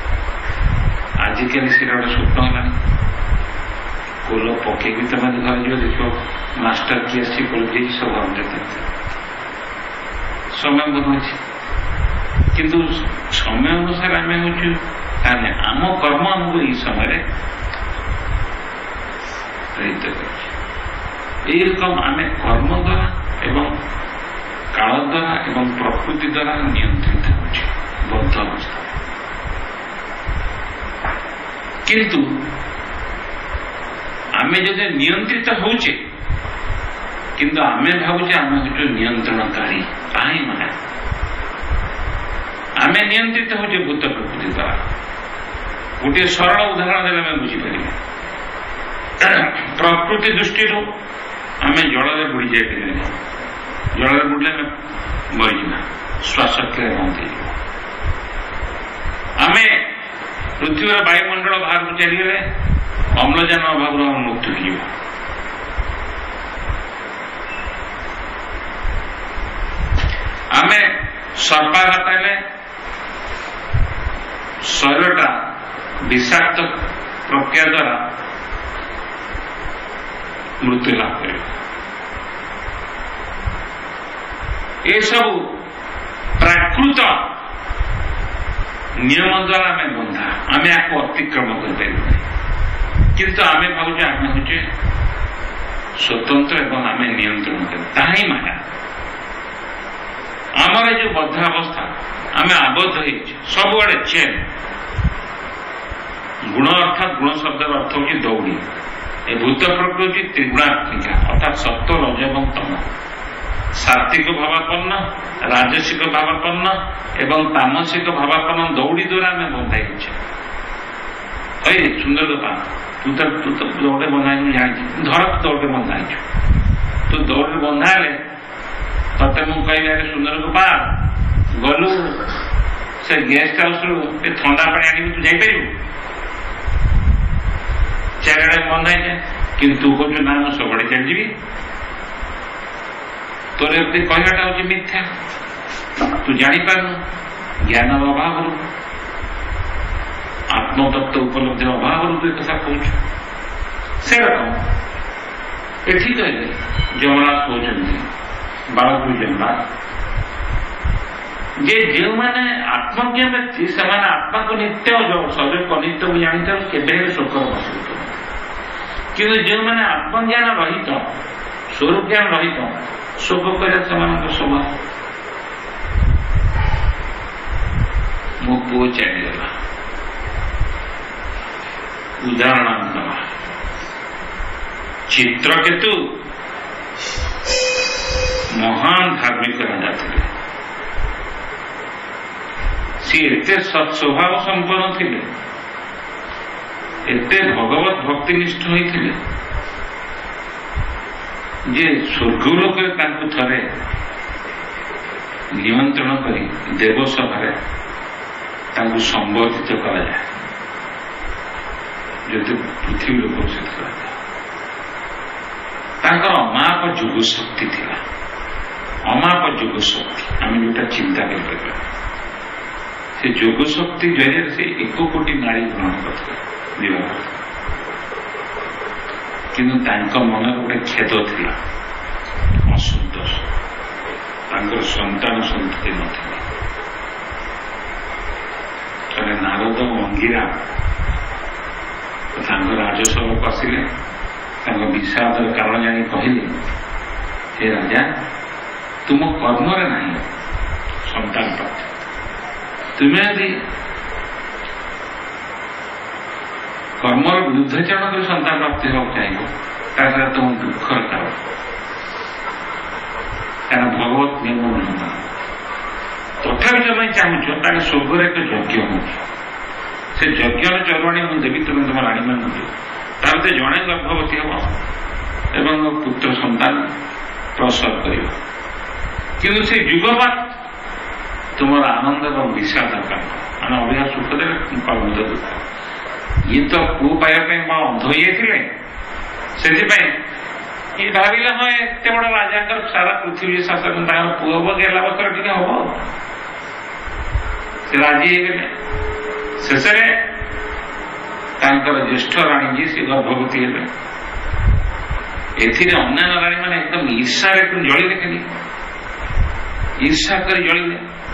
Speaker 1: आजिकल से गोटे स्वप्न है कोलो पकई तुम घर जो देख मास्टर किए आसी कोल सब समय बदलुची किंतु समय अनुसार आम हूँ आम कर्म आमको ये समय प्रेरित कर आम कर्म द्वारा एवं काल द्वारा एवं प्रकृति द्वारा नियंत्रित होचे बद्ध अवस्था किंतु आम जब नियंत्रित होचे किंतु आम भावुचे आम हूँ नियंत्रणकारी ताही माया आम नियंत्रित होचे भूत प्रकृति द्वारा गोटे सरल उदाहरण देने आम बुझीपर प्रकृति दृष्टि आम जल बुड़ी जाए जल बुड़े मरीजा श्वासक्रिया बंद आम पृथ्वी वायुमंडल बाहर को चलीगले अम्लजान अभाव आम मुक्त हो आम सर्पाघात हेले शरीरटा विषाक्त प्रक्रिया द्वारा मृत्यु लाभ कर सब प्राकृत नियम द्वारा आम बंधा आम आपको अतिक्रम कर किंतु आम भावुचे आम हूँ स्वतंत्र एवं आम नियंत्रण कर माया आमर जो बद्ध अवस्था आम आबद्ध हो सबुआड़े चेन गुण अर्थात गुण शब्द अर्थ हूँ दौड़ी ए भूत प्रकृति त्रिगुणात्मिका अर्थात सत्व रज एवं तम सात्विक भावापन्न राजसिक भावापन्न एवं तामसिक भावापन्न दौड़ी द्वारा आम बंधाई अरे सुंदर गोपा तू तो तू तो दौड़े बंधाई जानी धर दौड़े बंधाई तू दौड़े बंधा तते मु कह सुंदर गोपाल गलु से गेस्ट हाउस रू ठंडा पानी आनी तू जापर चारिड़े बंधाई जाए कि तू कह ना मुझे सबड़े चलजी तोर कहवाटा हूँ मिथ्या तू जापारू ज्ञान अभाव आत्मतत्व उपलब्धि अभाव तू कथा कह से एठी कहले जमराज कहते बालक जमराज जे जो मैंने आत्मज्ञ व्यक्ति से आत्मा को नित्य सजग अनित्य को जानते केवे शोकर बसुत कि जो मैंने आत्मज्ञान रहित स्वरूप ज्ञान रहित शोक कर स्वभाव मो पुओ चलीगला उदाहरण दवा चित्रकेतु महान धार्मिक राजा थे सी एते सत्स्वभाव संपन्न थिले एते भगवत भक्तिनिष्ठ होइथिले जे स्वर्गलोक थे निमंत्रण करी देवसभा संबर्धित करा जाए जो पृथ्वी लोक से अमाप जोग शक्ति थिला अमाप जोग शक्ति आम जोटा चिंता कर से जोग शक्ति जरिए से एक कोटी नारी ग्रहण करते विवाह किंतु मन गोटे खेद थिला असंतोष संतान संतति नथिले नारद अंगिरा राजसभा पशिले विषाद कारण जानी कहले हे राजा तुम कर्म ना संतान प्राप्ति तुम्हें यदि कर्मर विरुद्धाचरण कर संतान प्राप्ति होगा चाहिए तुम दुखर कारण क्या भगवत नियम नहीं तथा तुम चाहूँ स्वर्ग एक यज्ञ हो से यज्ञर चरवाणी मुझे देवी तुम्हें तुम राणी मान ତାପରେ ଜଣେ ଗର୍ଭବତୀ ହେବ ଏବଂ ପୁତ୍ର ସନ୍ତାନ ପ୍ରସବ କରିବ। କିନ୍ତୁ ସେ ଯୁଗପାତ ତୁମର ଆନନ୍ଦ ଏବଂ ବିଷାଦ କାମ, ମାନେ ଅଭିହା ସୁଖ ଦେଲେ କର୍ମଦ ଦୁଃଖ। ଇଏ ତ ପୁଅ ପାଇବା ପାଇଁ କଣ ଅନ୍ଧ ହେଇଯାଇଥିଲେ, ସେଥିପାଇଁ ଇଏ ଭାବିଲେ ହଁ ଏତେ ବଡ ରାଜାଙ୍କର ସାରା ପୃଥିବୀ ଶାସନ ତାଙ୍କର ପୁଅ ହବ, ଗେଲା ବছର ଟିକେ ହବ, ସେ ରାଜି ହେଇଗଲେ। ଶେଷରେ ତାଙ୍କର ଜ୍ୟେଷ୍ଠ ରାଣୀ ଯିଏ ସେ ଗର୍ଭବତୀ ହେଲେ। ଏଥିରେ ଅନ୍ୟାନ୍ୟ ରାଣୀ ମାନେ ଏକଦମ ଈର୍ଷାରେ ଜଳିଲେ, ଖାଲି ଈର୍ଷା କରି ଜଳିଲେ।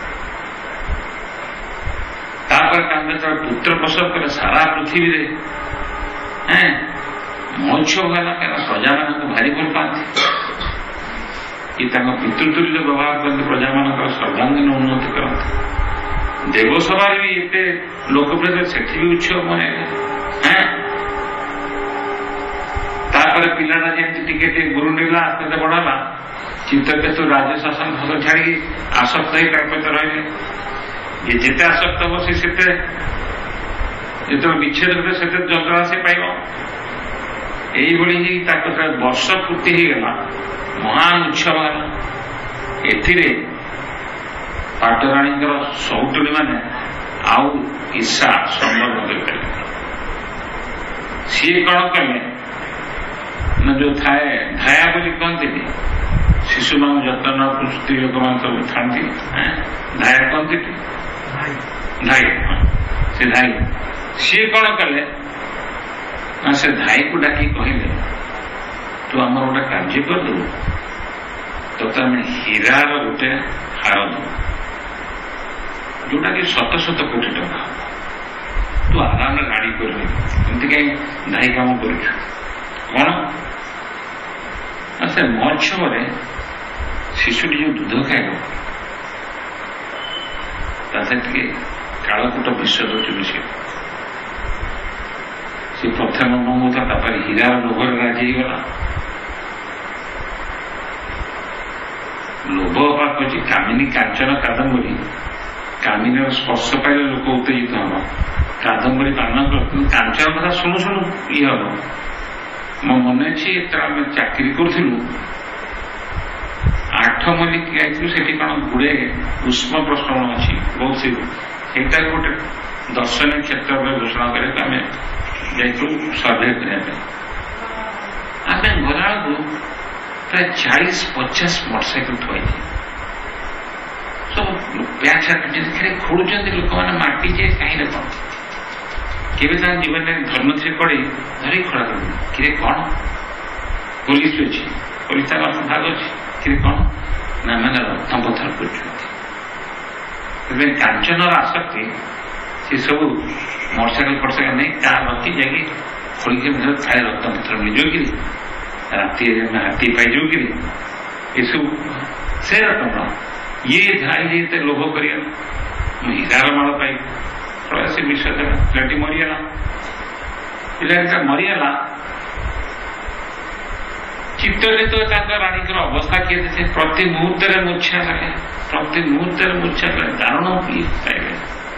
Speaker 1: ତାପରେ ତାଙ୍କ ଯେତେବେଳେ ପୁତ୍ର ପ୍ରସବ କଲେ ସାରା ପୃଥିବୀରେ ହେଁ ମହୋତ୍ସବ ହେଲା, କାରଣ ପ୍ରଜାମାନଙ୍କୁ ଭାରି ଭଲ ପାଆନ୍ତି। କି ତାଙ୍କ ପିତୃତୁଲ୍ୟ ବ୍ୟବହାର କରନ୍ତି, ପ୍ରଜାମାନଙ୍କର ସର୍ବାଙ୍ଗୀନ ଉନ୍ନତି କରନ୍ତି। ଦେବସଭାରେ ବି ଏତେ ଲୋକପ୍ରିୟ, ସେଠି ବି ଉତ୍ସବ ମନେଇଲେ। ହେଁ ତାପରେ ପିଲାଟା ଯେମିତି ଟିକେ ଟିକେ ଗୁରୁଣ୍ଡିଲା, ଆସ୍ତେ ଆସ୍ତେ ବଡ ହେଲା, ଚିତ୍ତକେତୁ ରାଜ୍ୟ ଶାସନ ଫସଲ ଛାଡିକି ଆସକ୍ତ ହେଇ କାର୍ପେତ ରହିଲେ। ଇଏ ଯେତେ ଆସକ୍ତ ହବ ସେ ସେତେ, ଯେତେବେଳେ ବିଚ୍ଛେଦ କରେ ସେତେ ଯନ୍ତ୍ରଣା ସେ ପାଇବ। ଏଇଭଳି ହେଇ ତାକୁ ବର୍ଷ ପୂର୍ତ୍ତି ହେଇଗଲା, ମହାନ ଉତ୍ସବ ହେଲା। ଏଥିରେ ପାଟରାଣୀଙ୍କର ସୌତୁଣୀ ମାନେ ଆଉ ଈର୍ଷା ସମ୍ଭବ କରିପାରିଲେ। ସିଏ କଣ କଲେ ନା, ଯୋଉ ଥାଏ ଧାୟା ବୋଲି କହନ୍ତିନି, ଶିଶୁମାନଙ୍କୁ ଯତ୍ନ ସ୍ତ୍ରୀ ଲୋକମାନେ ସବୁ ଥାନ୍ତି, ଧାୟା କହନ୍ତି, ଧାଇ, ସେ ଧାଇ ସିଏ କଣ କଲେ ନା, ସେ ଧାଇକୁ ଡାକି କହିଲେ ତୁ ଆମର ଗୋଟେ କାର୍ଯ୍ୟ କରିଦେବୁ, ତତେ ଆମେ ହୀରାର ଗୋଟେ ହାର ଦେବୁ, ଯୋଉଟା କି ଶତ ଶତ କୋଟି ଟଙ୍କା ହବ, ତୁ ଆରାମରେ ଗାଡି କରିବୁ, ଏମିତି କାହିଁ ଧାଇ କାମ କରୁଛୁ। କଣ ନା, ସେ ମହୋତ୍ସବରେ ଶିଶୁଟି ଯୋଉ ଦୁଧ ଖାଇବ ତାতে ଟିକେ କାଳକୂଟ ବିଷ ଦଉଛି ମିଶିବ। ସେ ପ୍ରଥମେ ମଙ୍ଗୁथा, ତାପରେ ହୀରାର ଲୋଭରେ ରାଜି ହେଇଗଲା। ଲୋଭ ବା କହିଛି କାମିନୀ କାଞ୍ଚନ କାଦମ୍ବରୀ, କାମିନୀର ସ୍ପର୍ଶ ପାଇଲେ ଲୋକ ଉତ୍ତେଜିତ ହବ, କାଦମ୍ବରୀ ପାନ କର, କିନ୍ତୁ କାଞ୍ଚନ କଥା ଶୁଣୁ ଶୁଣୁ ଇଏ ହବ। ମୋ ମନେ ଅଛି ଯେତେବେଳେ ଆମେ ଚାକିରି କରୁଥିଲୁ, ଆଠ ମଲ୍ଲିକ ଯାଇଥିଲୁ, ସେଠି କଣ ଗୁଡେ ଉଷ୍ମ ପ୍ରଶ୍ରବଣ ଅଛି ବହୁତ, ସେଇଟାକୁ ଗୋଟେ ଦର୍ଶନୀୟ କ୍ଷେତ୍ର ଭାବେ ଘୋଷଣା କରିବାକୁ ଆମେ ଯାଇଥିଲୁ ସର୍ଭେ କରିବା ପାଇଁ। ଆମେ ଗଲାବେଳକୁ ପ୍ରାୟ ଚାଳିଶ ପଚାଶ ମୋଟରସାଇକେଲ ଥୁଆଇଛି, ସବୁ ପ୍ୟାଚ ହାତରେ ଖୋଳୁଛନ୍ତି ଲୋକମାନେ, ମାଟି ଯେ କାହିଁରେ କଣ, କେବେ ତାଙ୍କ ଜୀବନରେ ଧରିନଥିବେ କଡେଇ ଧରି ଖୋଳା କରୁ, କିରେ କଣ ପୋଲିସ ଅଛି, ପୋଲିସ ତାଙ୍କ ଭାଗ ଅଛି, କିରେ କଣ ନା ମାନେ ରତ୍ନ ପଥର କରୁଛନ୍ତି। ସେଥିପାଇଁ କାଞ୍ଚନର ଆସକ୍ତି ସେ ସବୁ ମୋଟରସାଇକେଲ ଫଟରସାଇକେଲ ନେଇ ତା ରଖି ଯାଇକି ଖୋଳିକି ଭିତରେ ଥାଏ ରତ୍ନ ପଥର ମିଳିଯିବ କିରି, ରାତିରେ ଆମେ ହାତୀ ପାଇଯିବ କିରି, ଏସବୁ ସେ ରକମ ଇଏ ଧାଇ ଯେତେ ଲୋଭ କରିବା, ମୁଁ ହୀରାର ମାଳ ପାଇବି, ସେ ବିଷ ଦେଲା, ପିଲାଟି ମରିଗଲା। ପିଲାଟା ମରିଗଲା, ଚିତ୍ତକେତୁ ତାଙ୍କ ରାଣୀଙ୍କର ଅବସ୍ଥା କିଏ ଦେଖେ, ପ୍ରତି ମୁହୂର୍ତ୍ତରେ ମୂର୍ଚ୍ଛା ଲାଗେ, ପ୍ରତି ମୁହୂର୍ତ୍ତରେ ମୂର୍ଚ୍ଛା ଲାଗେ, କାରଣ କି ପାଇବେ।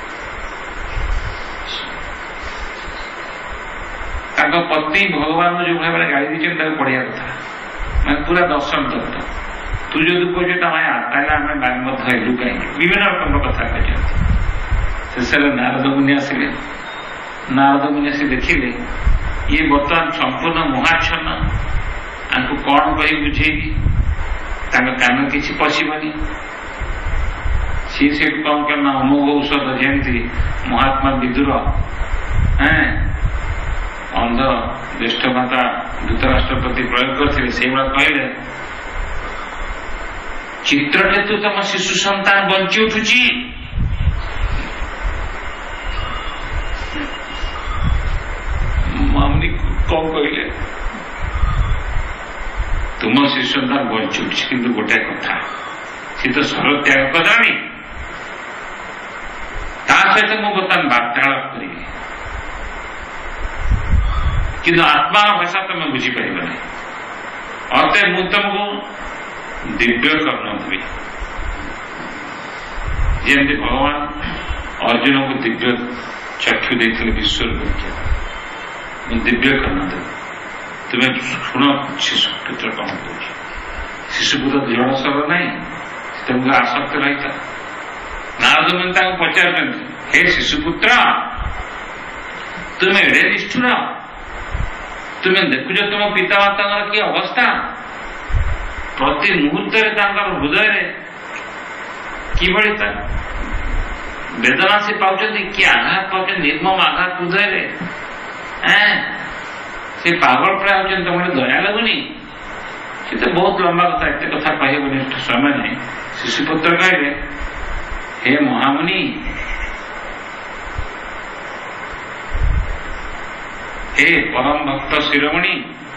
Speaker 1: ତାଙ୍କ ପତ୍ନୀ ଭଗବାନଙ୍କୁ ଯୋଉ ଭାବରେ ଗାଳି ଦେଇଛନ୍ତି ତାକୁ ପଢିବା କଥା, ମାନେ ପୁରା ଦର୍ଶନ ତତ୍ତ୍ୱ। ତୁ ଯଦି କହୁଛୁ ତାହେଲେ ଆମେ ବାଗ୍ମଧ୍ୟ ହେଲୁ କାହିଁକି, ବିଭିନ୍ନ ରକମର କଥା କହିଛନ୍ତି। ଶେଷରେ ନାରଦ ମୁନି ଆସିଲେ, ନାରଦ ମୁନି ଆସି ଦେଖିଲେ ଇଏ ବର୍ତ୍ତମାନ ସମ୍ପୂର୍ଣ୍ଣ ମୋହାଚ୍ଛନ୍ନ, ତାଙ୍କୁ କଣ କହି ବୁଝେଇବି, ତାଙ୍କ କାନ କିଛି ପଶିବନି। ସିଏ ସେଠି କଣ କଲେ ନା, ଅମୋଘ ଔଷଧ ଯେମିତି ମହାତ୍ମା ବିଦୁର ହେଁ ଅନ୍ଧ ଜ୍ୟେଷ୍ଠ ମାତା ଧୃତରାଷ୍ଟ୍ର ପ୍ରତି ପ୍ରୟୋଗ କରିଥିଲେ, ସେଇଭଳିଆ କହିଲେ ଚିତ୍ରକେତୁ ତମ ଶିଶୁ ସନ୍ତାନ ବଞ୍ଚି ଉଠୁଛି, କଣ କହିଲେ ତୁମ ଶିଶୁ ସନ୍ତାନ ବଞ୍ଚି ଉଠୁଛି, କିନ୍ତୁ ଗୋଟାଏ କଥା, ସେ ତ ସର ତ୍ୟାଗ କଲାଣି, ତା ସହିତ ମୁଁ ବର୍ତ୍ତମାନ ବାର୍ତ୍ତାଳାପ କରିବି, କିନ୍ତୁ ଆତ୍ମାର ଭାଷା ତମେ ବୁଝିପାରିବ ନାହିଁ। ଅତେ ମୁଁ ତମକୁ ଦିବ୍ୟ କର୍ଣ୍ଣ ଦେବି, ଯେମିତି ଭଗବାନ ଅର୍ଜୁନକୁ ଦିବ୍ୟ ଚକ୍ଷୁ ଦେଇଥିଲେ ବିଶ୍ୱର ବିଖ୍ୟାତ, दिव्य कर्ण देव तुम्हें शुण शिशुपुत्र कौन कौन शिशुपुत्र जड़ सर ना तुमको आसक्त रही था नारद मुनि पचार हे शिशुपुत्र तुम्हें एड़े निष्ठुर तुम्हें देखुच तुम पितामाता कि अवस्था प्रति मुहूर्त हृदय कि वेदना से पाँच कि आघात पाँच निर्मम आघात हृदय से पागल प्राय होती तुम दया लगुनि सी तो बहुत लंबा कथा एत कथा कहे समय नहीं शिशुपुत्र कहले हे महामुनि हे परम भक्त शिरोमणि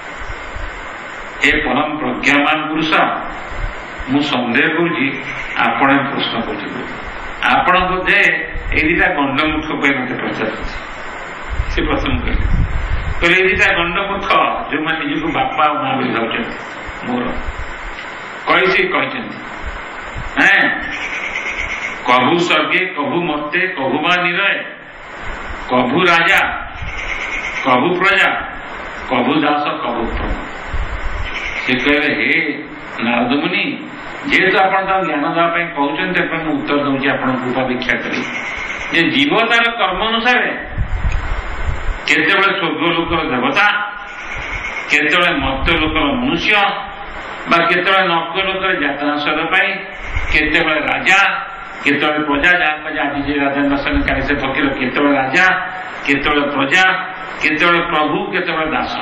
Speaker 1: हे परम प्रज्ञामान पुरुष मु संदेह करुँची आपण प्रश्न कर आपण बोधे ये दीटा गंडमूर्ख मत पचार से प्रश्न कहले कहले ये दीटा गंडमूर्ख जो मैंने निजी बापा और माँ बोली भाव मोर कैसे कहते कभु स्वर्गे कभु मर्ते कभु माँ निरय कभु राजा कभु प्रजा कभु दास कभु प्रभु से कहले हे नारद मुनि जेहेतु आप ज्ञान देवाई कहते उत्तर दूसरी आप कृपा भिक्षा करी जीव तार कर्म अनुसार केतबेले स्वर्ग लोकर देवता केतबेले मर्त्य लोकर मनुष्य बा केतबेले नर्क लोकर जातना स्वर पाई केतबेले राजा केतबेले प्रजा जहाँ आज जी राजा दर्शन काली से फकीर केतबेले राजा केतबेले प्रजा केतबेले प्रभु केतबेले दास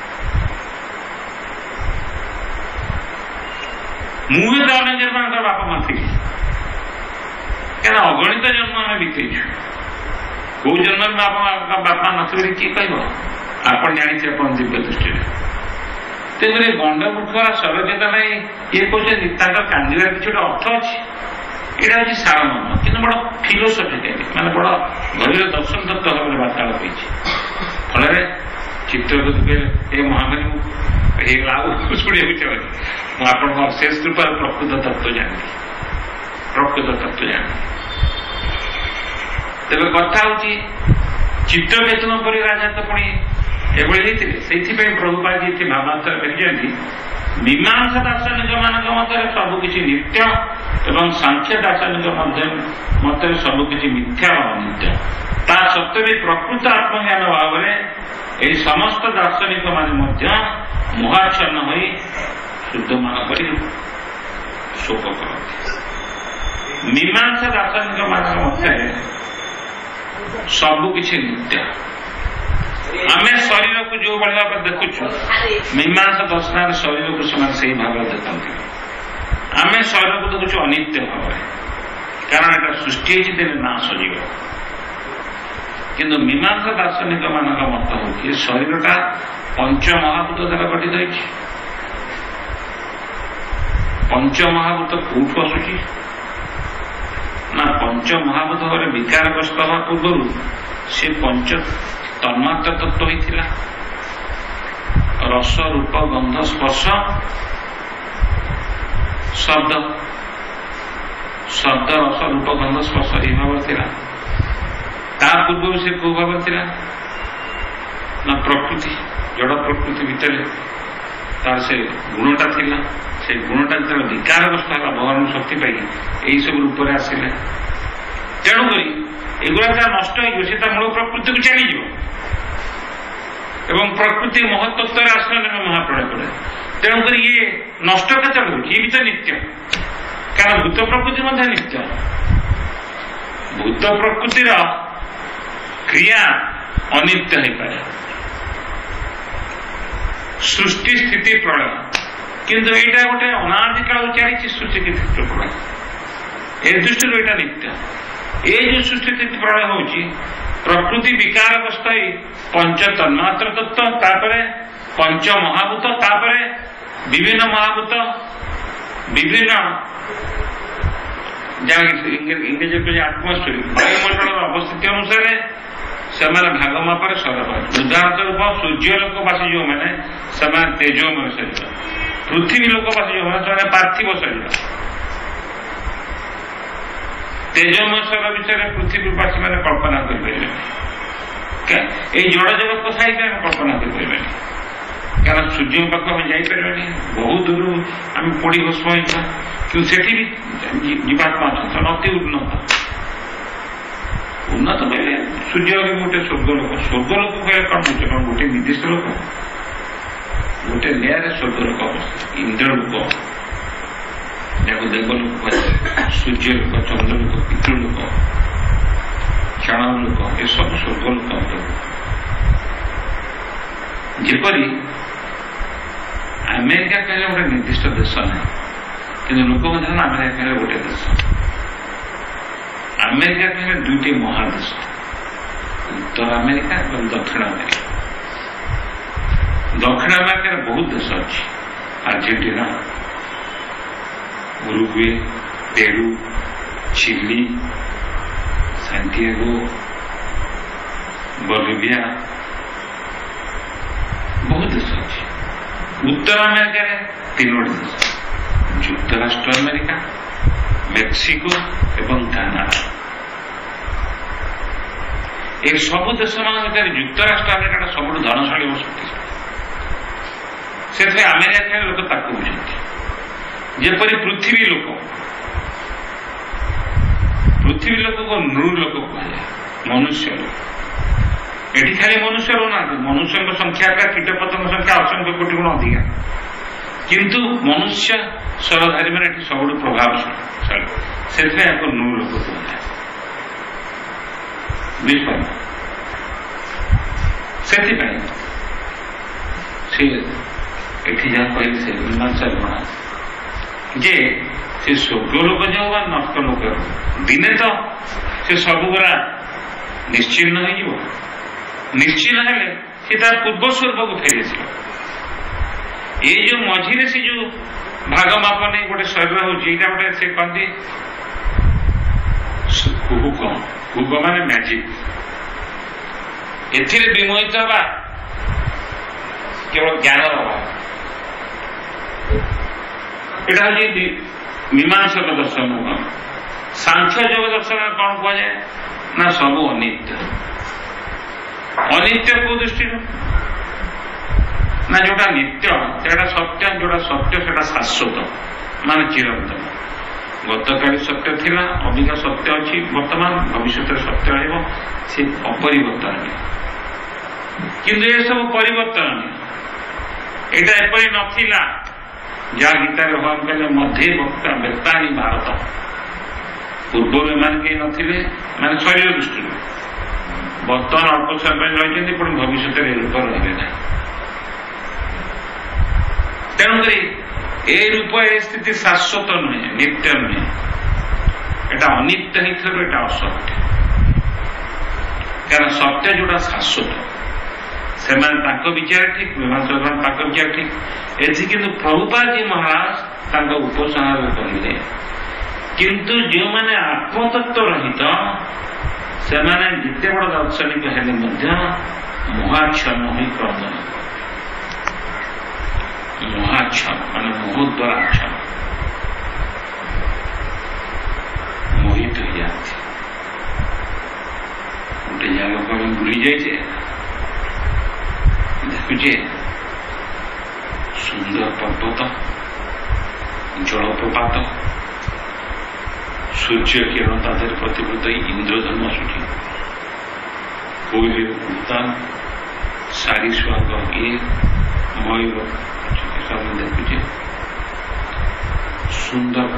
Speaker 1: मुझे तो अनेक जन्म बापा माँ थी क्या अगणित जन्म आम बीतेचु कौ जन्म में आप बापा नथिबे किए कह आप जानी दिव्य दृष्टि तेज गंडमूर्खर सरचेता नहीं ये कहते कांदार कि अर्थ अच्छी यहाँ हूँ सार मर्म कि बड़ फिलोसफिकाली मानते बड़ गभीर दर्शन तत्व भाव में वार्तालाप फल चित्रकूट ये महामारी शुणा चाहिए मुझे अशेष कृपा प्रकृत तत्व जानी प्रकृत तत्व जानी तेज कथा हूँ चित्रकेतन परी राजा तो पुणी एभली से प्रभुपाद जी भावांतर लिखिं मीमांसा दार्शनिक मान मत सबकि नित्य एवं सांख्य दार्शनिक मत सबकि मिथ्या अनित्य ता सत्वे भी प्रकृत आत्मज्ञान भाव में यही समस्त दार्शनिक मान मोहाच्छन्न हो शुद्ध मान कर शोक करते मीमांसा दार्शनिक मान मत सबकि नित्य आम शरीर को जो भाव में देखुचु मीमांसा दर्शन शरीर को से भाव देखते आम शरीर को देखुचु अनित्य भाव कारण एटा सृष्टि दिन नाश हो किंतु मीमांसा दार्शनिक मान मत हो शरीरटा पंच महाभूत द्वारा गठित हो पंच महाभूत कौटू आसुची ना पंच महाभूत भाव विकारग्रस्त हवा पूर्व से पंच तन्मात्र तत्व होता रस रूप गंध स्पर्श शब्द शब्द रस रूप गंध स्पर्श ये भाव था पूर्व से कौ भाव था ना प्रकृति जड़ प्रकृति भितर तार से गुणटा थिला से गुणटा जो विकारग्रस्त है भगवान शक्ति पाई यही सब रूप में आसिले तेणुक एगुड़ा नष्ट हो मूल प्रकृति को चली एवं प्रकृति महत्व आश्रय में महाप्रलय पड़े तेणुक ये नष्ट केत हो ये भी तो नित्य कारण भूत प्रकृति नित्य भूत प्रकृतिर क्रिया अनित्य हो पाए सृष्टि स्थिति प्रलय किंतु यहाँ गोटे अनादि काल चली सृष्टि स्थिति प्रलय ए दृष्टि यहाँ नित्य ये जो सृष्टि स्थिति प्रलय हो प्रकृति विकारग्रस्त पंच तन्मात्र तत्व तापरे पंच महाभूत तापरे विभिन्न महाभूत विभिन्न इंग्रेज आत्मस्फीयर वायुमंडल अवस्थिति अनुसार से भाग मापर सर उदाहरण रूप सूर्य लोकवासी जो मैंने तेजोमय शरीर पृथ्वी लोकवासी जो मैंने पार्थिव शरीर तेजोमय शरीर विषय पृथ्वीवासी मैंने कल्पना कर ये जड़ जगत कथा ही आम कल्पना करें कारण सूर्य पाख आम जापरि बहुत दूर आम पड़ी भस्म होता कि सेठी भी जीवात्मा अच्छा अति उन्नत उन्नत कहले सूर्य गोटे स्वर्गलोक स्वर्गलोक कहले कौन बुझे कौन गोटे निर्दिष्ट लोक गोटे लेयर स्वर्गलोक अवस्था इंद्रलोक जहाँ देवलोक सूर्यलोक चंद्रलोक पितृलोक क्षणलोक ये सब स्वर्गलोक जेपरी अमेरिका कहले गोटे निर्दिष्ट देश ना कि लोक अमेरिका कहले गोटे देश अमेरिका कहले दुईटी महादेश उत्तर अमेरिका और दक्षिण अमेरिका दक्षिण अमेरिका बहुत देश अच्छी Argentina Uruguay Peru Chile Santiago Bolivia बहुत देश अच्छी उत्तर अमेरिका तीनोटी देश युक्तराष्ट्र अमेरिका मेक्सिको एवं कानाडा ये सब देश मान युक्तराष्ट्र अमेरिका सब धनशाली और शक्तिशाली से अमेरिका लोक ताकू बुझे जेपरी पृथ्वी लोक पृथ्वी लोक को नृ लोक कहुए मनुष्य लोक एटी खाली मनुष्य रोना मनुष्य संख्या का कीटपतंग संख्या असंख्य कोटि गुण अधिका किंतु मनुष्य सरधारी मैंने सब प्रभावशाली से नृ लोक कहुए बुझिपार से जहाँ कहले से मीमांसा गणा जे से स्वर्गलोक जाओ नष्ट लोक दिने तो से सबुरा निश्चिन्न हो निश्चिन्न हेले से तार पूर्व स्वरूप को फेरी आस ये जो मझीरे से जो भाग माप नहीं गोटे शरीर हो गोटे से कहते कुहुक कुहुक माने मैजिक एथिरे विमोहित हवा केवल ज्ञान अभाव एटा हूँ मीमांसक दर्शन सांख्य योग दर्शन कौन कहुए ना सबू अनित्य अनित्य को दृष्टि ना जोटा नित्य से सत्य जोटा सत्य से शाश्वत मान चिरंतन गतकाली सत्य थिला अबिका सत्य अच्छी वर्तमान भविष्य सत्य रही से अपरिवर्तनीय किंतु ये सब परिवर्तनीय एटा एपरी नथिला जहाँ गीतार भगवान कहले मध्य वक्ता व्यक्तानी भारत पूर्व मान कहीं नथिले मान शरीर दृष्टि बर्तमान अल्प समय रही पुणी भविष्य रूप रही ना तेणुक ए रूप ए स्थिति शाश्वत नुहे नित्य नुहे एटा अनित्य होता एटा असत्य कारण सत्य जोटा शाश्वत से विचार ठीक मीमांसा विचार ठीक एथि किंतु प्रभुपाद जी महाराज उपसंहार कहले किंतु जो माने आत्मतत्व रहित से माने जिते बड़ दार्शनिक हेले मोहाच्छन्न हो क्रंदन मोहाच्छन्न माने मोह द्वारा आच्छन्न मोहित हो जाती गोटे जगह को भूली जाए देखुचे सुंदर पर्वत जलप्रपात सूर्य किरण तादेर प्रतिफलित इंद्रधर्म आसूची कोयली उद्यान सारी स्वाग ये मयूर सब देखुचे सुंदर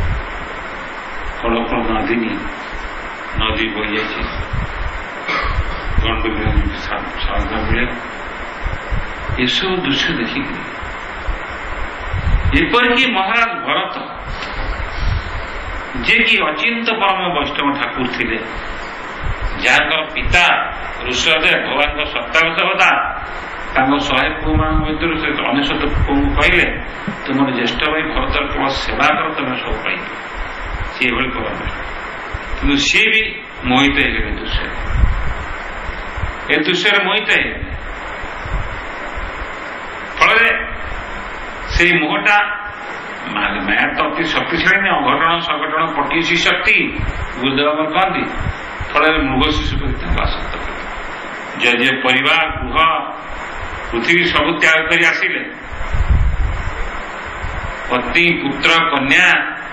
Speaker 1: कड़क नादिनी नदी बही जाए गंड सागर मिले ये सब दृश्य देखिक एपरिकी महाराज भरत जे कि अचिंत परम वैष्णव ठाकुर थे जहाँ पिता ऋषदेव भगवान सत्तावशता शहे पुओ मान मध्य से अनेशत पुओ कहले तुम ज्येष्ठ भाई भरतर केवल सेवा कर तुम सब पाई सी कि सी भी मोहित हो दृश्य ए दृश्य मोहित हो फल से मोहटा मैं तो अति शक्तिशाली नहीं अघटन सघटन पटीसी शक्ति गुरुदेव कहती फल मृग शिशु आसक्त जे परिवार गृह पृथ्वी सब त्याग कर आसिले पत्नी पुत्र कन्या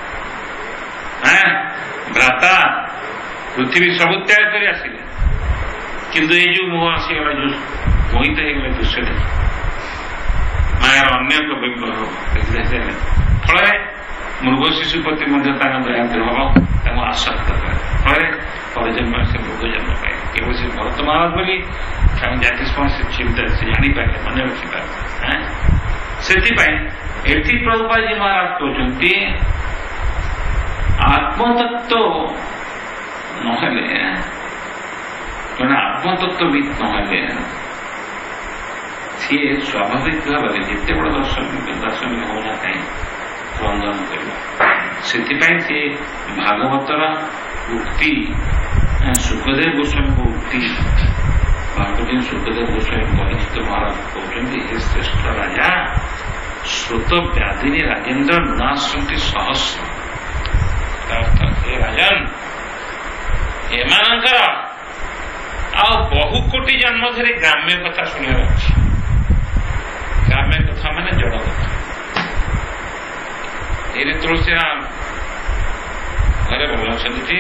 Speaker 1: भ्राता पृथ्वी सब त्याग कर आसिले किंतु ये जो मुह आसीगला जो मोहित हो दृश्य देख मायार अन्य एक विग्रह फल मृग शिशु प्रति दयाद्र हम आसक्त फल परजन्म से मृग जन्म पाए केवल से भरत महाराज बोली जाति से चिंता से जापारे मन रखिपारे से एटी प्रभुपाद जी महाराज कहते आत्मतत्व नहले जड़े आत्मतत्वविद नहले सी स्वाभाविक भाव में जिते बड़ दर्शक दर्शक होना कहीं रंजन कर भागवतर उक्ति सुखदेव गोस्वामी को उक्ति भागवत सुखदेव गोस्वामी परिचित महाराज कहते हे श्रेष्ठ राजा श्रुत व्याधिनी राजेन्द्र नाशंति सहस्र राजन एमानकर आ बहु कोटि जन्म धरी ग्राम्य कथा शुणियार अच्छी ग्राम्य कथा माने जड़ कथा ये तुलसी राम घरे बोल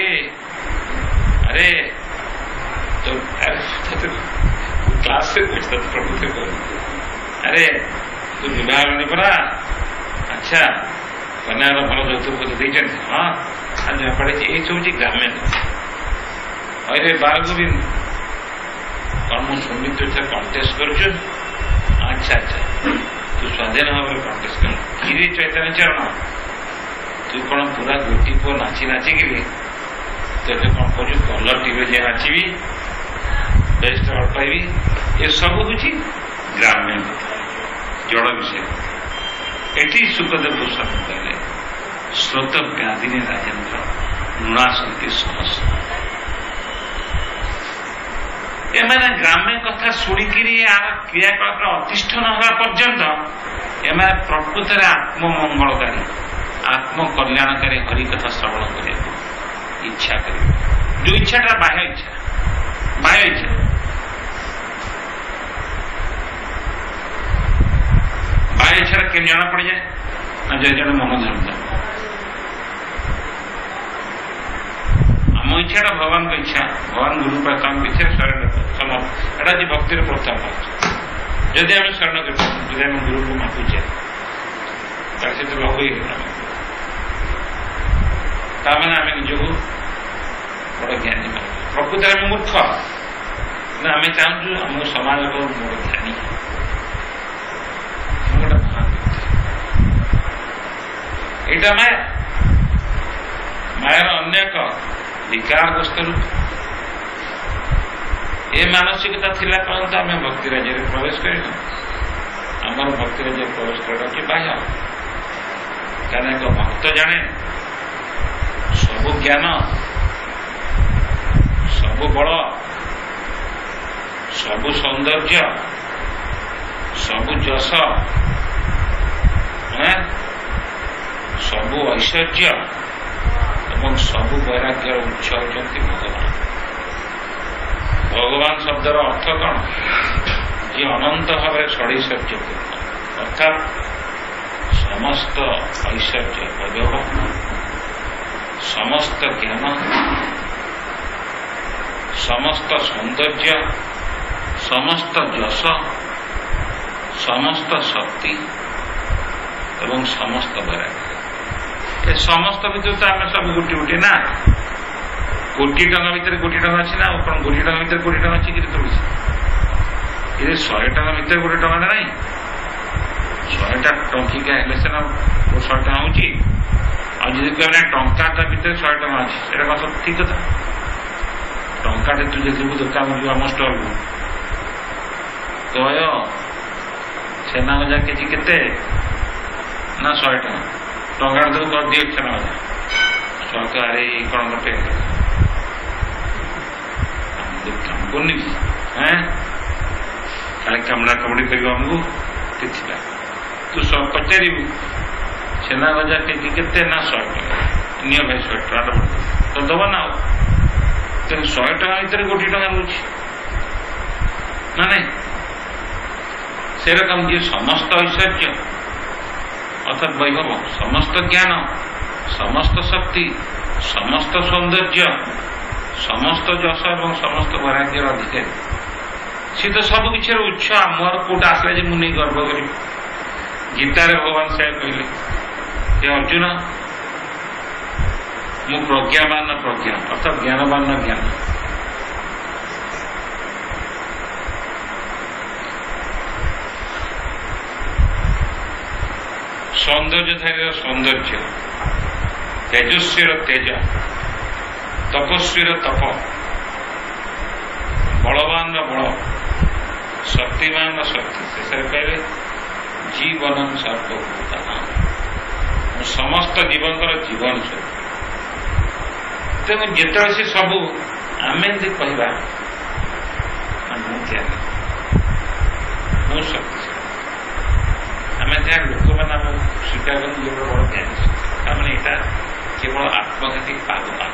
Speaker 1: अरे तो क्लास से पूछता प्रभु से बोल अरे तू विवाह करने पड़ा अच्छा कन्या भल यौतुक देखते हाँ आज पड़े ये सब ग्राम्य अरे बाल गोविंद कौन मुझे सुनी तो कंटेस्ट कर अच्छा अच्छा तू स्वाधीन भाव में कंटेस्ट कर कि चैतन्य चरण तू कौन पूरा गोटी को नाची नाचिकी तो कौन कर कलर टीवी जे नाचबी बेस्ट अड़ पाइबी ये सब हूँ ग्राम्य जड़ विषय एटी सुखदेव गोस्वामी कहले श्रोत व्याधिनी राजेन्द्र लुणाशंति सहस्र एमाने ग्राम्य कथा शुणिकी क्रियाकलाप अतिष्ठ न हवा पर्यंत एमाने प्रकृत आत्ममंगलकारी आत्म कल्याणकारी हरि कथा श्रवण कर इच्छा कर जो इच्छाटा बाह्य इच्छा बाह्य इच्छा बाह्य इच्छा के जाना पड़ जाए ना जो जन मन धरता आम इच्छाटा भगवान को इच्छा भगवान गुरु पाखम पीछे शरण समर्थ एटा जी भक्तिर प्रथम जदि आम शरण कर गुरु को मापुचे से लभ ताने आम निजक बड़ ज्ञानी प्रकृत आम मूर्ख ना आम चाहूँ आम समाज को मोर ज्ञानी गोटे महान यहाँ माया मायार अन्य एक विकारग्रस्त रूप ये मानसिकता थिला पर्यंत आम भक्ति राज्य में प्रवेश कर आमर भक्ति राज्य प्रवेश कर बाह्य कारण एक भक्त जाने सबु ज्ञान सबु बल सबु सौंदर्य सबु जस सबु ऐश्वर्य एवं सबु वैराग्यर उच्च होती भगवान भगवान शब्दर अर्थ कौन जी अनंत भाव षडैश्वर्य अर्थात समस्त ऐश्वर्य वैभव समस्त ज्ञान समस्त सौंदर्य समस्त जस समस्त शक्ति एवं समस्त वैराग्य समस्त भितर तो आम सब गोटी गोटी ना कोटी टंका भितर गोटी टंका अच्छी ना कौन गोटी टंका भितर कोटी टंका अच्छी कि ये शहे टंका भितर गोटे टंका ना शहेटा टंकिका हेल्ले सीना शहे टंका हो कहना टंकाटा भितर शहे टंका अच्छे कौन सब ठीक कथा टंकाटे तू जो जीव दुकान जीव आम स्टल को कह छेना गजा केजी केते ना शहे टंका टंका तो कर दिए छेना गजा सरकार कौन गोटे दुकान करनी है कहीं कामड़ा कमड़ी कर आमको किसी तू सब पचारू छेना गजा केजी केते ना शहे टंका निय भाई शहे टंका तो दब ना तेज शहे टंका भितर गोटी टंका रोचे ना नहीं से रकम जी समस्त ऐश्वर्य अर्थात वैभव, समस्त ज्ञान, समस्त शक्ति, समस्त सौंदर्य, समस्त यश और समस्त वैराग्यर अधिकारी सी तो सब किसी उच्च मोर कौट आसला जे मुझे गर्व करी। गीतार भगवान से कहले हे अर्जुन मु प्रज्ञावान प्रज्ञा अर्थात ज्ञानवान ज्ञान। सौंदर्य धारी सौंदर्य, तेजस्वीर तेज, तपस्वीर तप, बलवान बल, शक्तिमान शक्ति। शेष कहले जीवन सर्वभूतानां समस्त जीवनकर जीवन स्वरूप। तेणु जिते से सब आम कहवा मु शक्ति आम क्या लोक मैंने स्वीकार कर बड़ ज्ञानी मैंने यहाँ केवल आत्मघाती पाद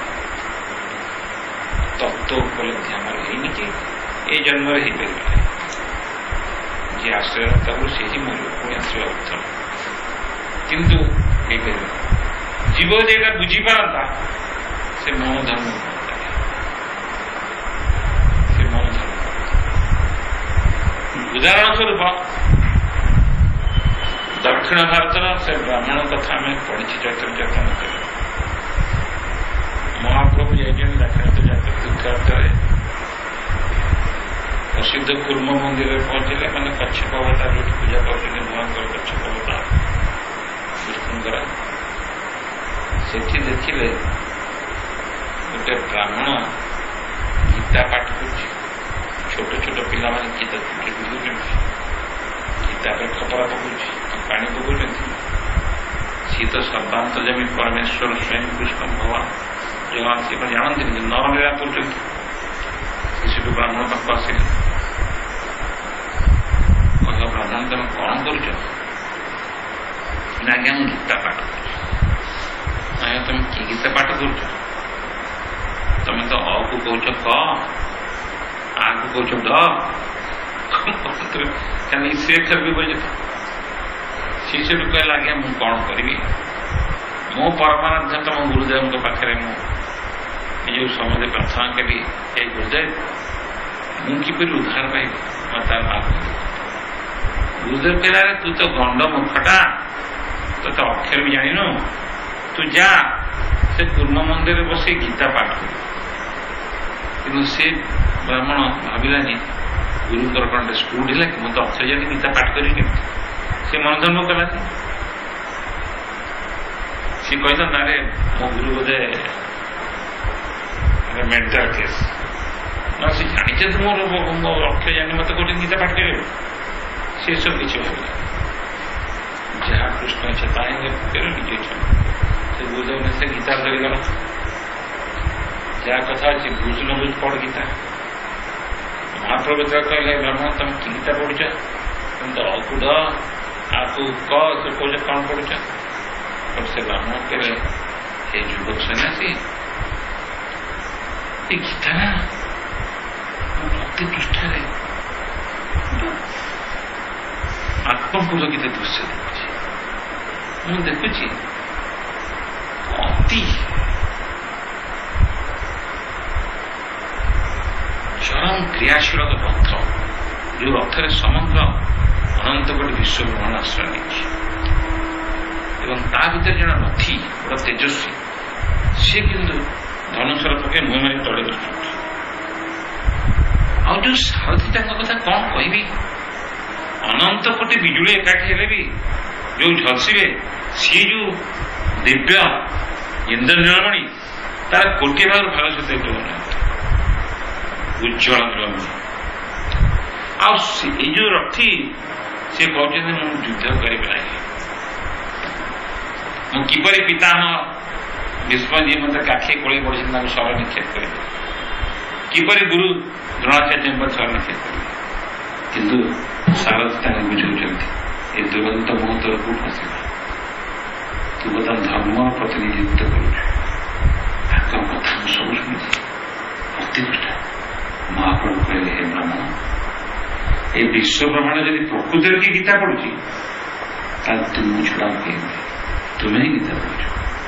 Speaker 1: तत्व उपलब्धि आमर है कि ये जन्म हो पार जी आश्रय ताकू से ही मूल्य पुणी आश्रय उत्तम किंतु जीव जेटा बुझीपारता से मन धर्म से मन धर्म। उदाहरण स्वरूप दक्षिण भारत से ब्राह्मण कथा आम पढ़ी चैतन्य चैतन्य महाप्रभु जाइए दक्षिण तीर्थ प्रसिद्ध कूर्म मंदिर में पहुंचले मैंने कच्छप अवतार जो पूजा करते भगवान कच्छप अवतार विष्णुकर से देखिले गोटे ब्राह्मण गीता पाठ कर छोट छोट पिला गीता गीता पर खपरा पकाउछ पानी पकाउछ सी तो सर्वांतर्यामी परमेश्वर स्वयं कृष्ण भगवान जगन्नाथ सी जानते नरलीला कर शिशु ब्राह्मण पाक आसिले कह ब्राह्मण तुम कौन कर आज्ञा मुझे गीता पाठ कर तुम कि गीता पाठ कर तुम तो अ को कौच क आ को कौच ड खाली से भी बोल शिशु कहला आज्ञा मु कौन करी मो परमाराध्य तुम गुरुदेव पाखे जो समझे प्रार्थना करी हे गुरुदेव मुझे उद्धार पाइबी मत गुरुदेव कहला तू तो गंड मूर्खटा तो तो अक्षर भी जान तू जा से कूर्म मंदिर बस गीता पाठ कर कि से ब्राह्मण भाविलानी गुरुकर कौन स्कूल है कि मुझे अक्षर जानी गीता पाठ करी से मन धर्म कला सी कहता ना रे मो गुरु बोधे मेंटल केस ना सी जानी मोर मोर अक्षर जानी मत कौन गीता पाठ कर से सब किसी भाविला जहाँ कृष्ण इच्छा ताएंगे तेरे निज इच्छा से बुझे से गीता धरी गल जहाँ कथा अच्छी बुझ न बुझ पढ़ गीता महाप्रभु कहले ब्रह्म तुम कि गीता पढ़ुच तुम तो अकुड आकु क से कौच कौन पढ़ुच और से ब्राह्मण कहले हे युवक सन्यासी ये गीता ना भक्ति पृष्ठा आत्मपूर्ण गीता दृश्य देखुची ମୁଁ ଦେଖୁଛି ଅତି ଚରମ କ୍ରିୟାଶୀଳ ରଥ ଯେଉଁ ରଥରେ ସମଗ୍ର ଅନନ୍ତ କୋଟି ବିଶ୍ୱ ବ୍ରହ୍ମାଣ୍ଡ ଆଶ୍ରୟ ନେଇଛି ଏବଂ ତା ଭିତରେ ଜଣେ ରଥୀ ବଡ଼ ତେଜସ୍ୱୀ ସିଏ କିନ୍ତୁ ଧନୁଷର ପକେଇ ମୁହଁ ମାରି ତଳେ ବସୁଛନ୍ତି ଆଉ ଯେଉଁ ସାରଥୀ ତାଙ୍କ କଥା କ'ଣ କହିବି ଅନନ୍ତ କୋଟି ବିଜୁଳି ଏକାଠି ହେଲେ ବି जो झलसिबे सी जो दिव्य इंद्र नीलमणि तार कोटी भाग भाग सहित उज्ज्वल नीलमणि आई जो रथी सी कहते मुझे युद्ध करी ना मुझपरी पितामह भीष्म जी मत काखे कोड़ी पड़ी शर निक्षेप करें किपरि गुरु द्रोणाचार्य शर निक्षेप करें किंतु सारथी बुझाऊँ ये दुरंत मुहूर्त को फसला तू बर्तमान धर्म प्रतिनिधित्व कर कथा सब शुणी प्रतिष्ठा महाप्रभु कहले हे ब्राह्मण ये विश्व ब्रह्मांड जब प्रकृति किए गीता पढ़ुची तुम छड़ा किए तुम्हें ही गीता पढ़ुच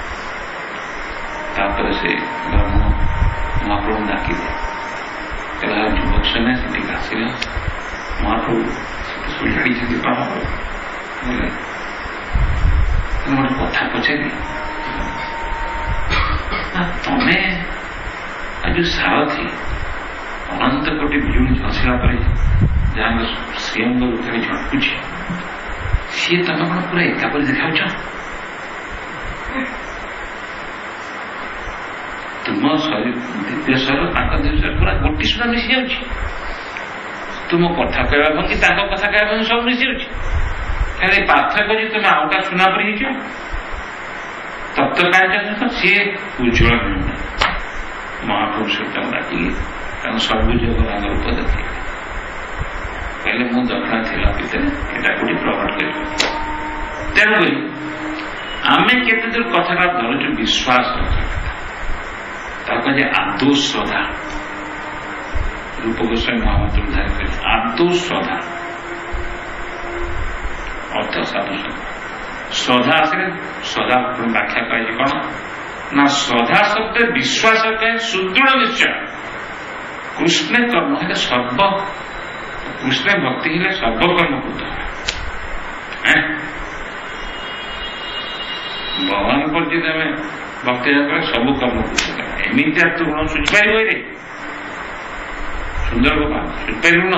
Speaker 1: तापर से ब्रह्म महाप्रभु डाक कहला युवक सेना से आसिल महाप्रभु सुधाड़ी बोले गोटे कथा पचारि तमें जो सारथी अनंत कोटि बिजुली झसिला जहाँ श्रीअंग रूपे झटकुची सी तुम कौन पूरा एकापरी देखा तुम शरीर दिव्य स्वर दिव्य पूरा गोटी सुधा मिसी जाऊँ तुम कथा कहवा भंगी कथा कहवा भंगी सब मिसी जाऊँ खाली पार्थक्य जी तुम आउटा सुना परी तत्व कार्य सी उज्ज्वल मिलूना महापुरुष डाक सबुज गौरांग रूप देखिए कहले मु दक्षिणा थिला भितर एटा गोटे प्रकट कर तेणुक आम केते दूर कथा धरुचु विश्वास ताकजे आदौ श्रद्धा रूप गोस्वामी महामंत्र उद्धार कर आदौ श्रद्धा अर्थ साधु श्रद्धा आसे श्रद्धा व्याख्या कर कौन ना श्रद्धा शब्द विश्वास कहे सुदृढ़ निश्चय कृष्ण कर्म है सर्व कृष्ण भक्ति है सर्वकर्म कृत भगवान पर जी आम भक्ति सब कर्म कृत एमती तू ऋण सुझिपार रे सुंदर गोपाल सुझिपार ऋण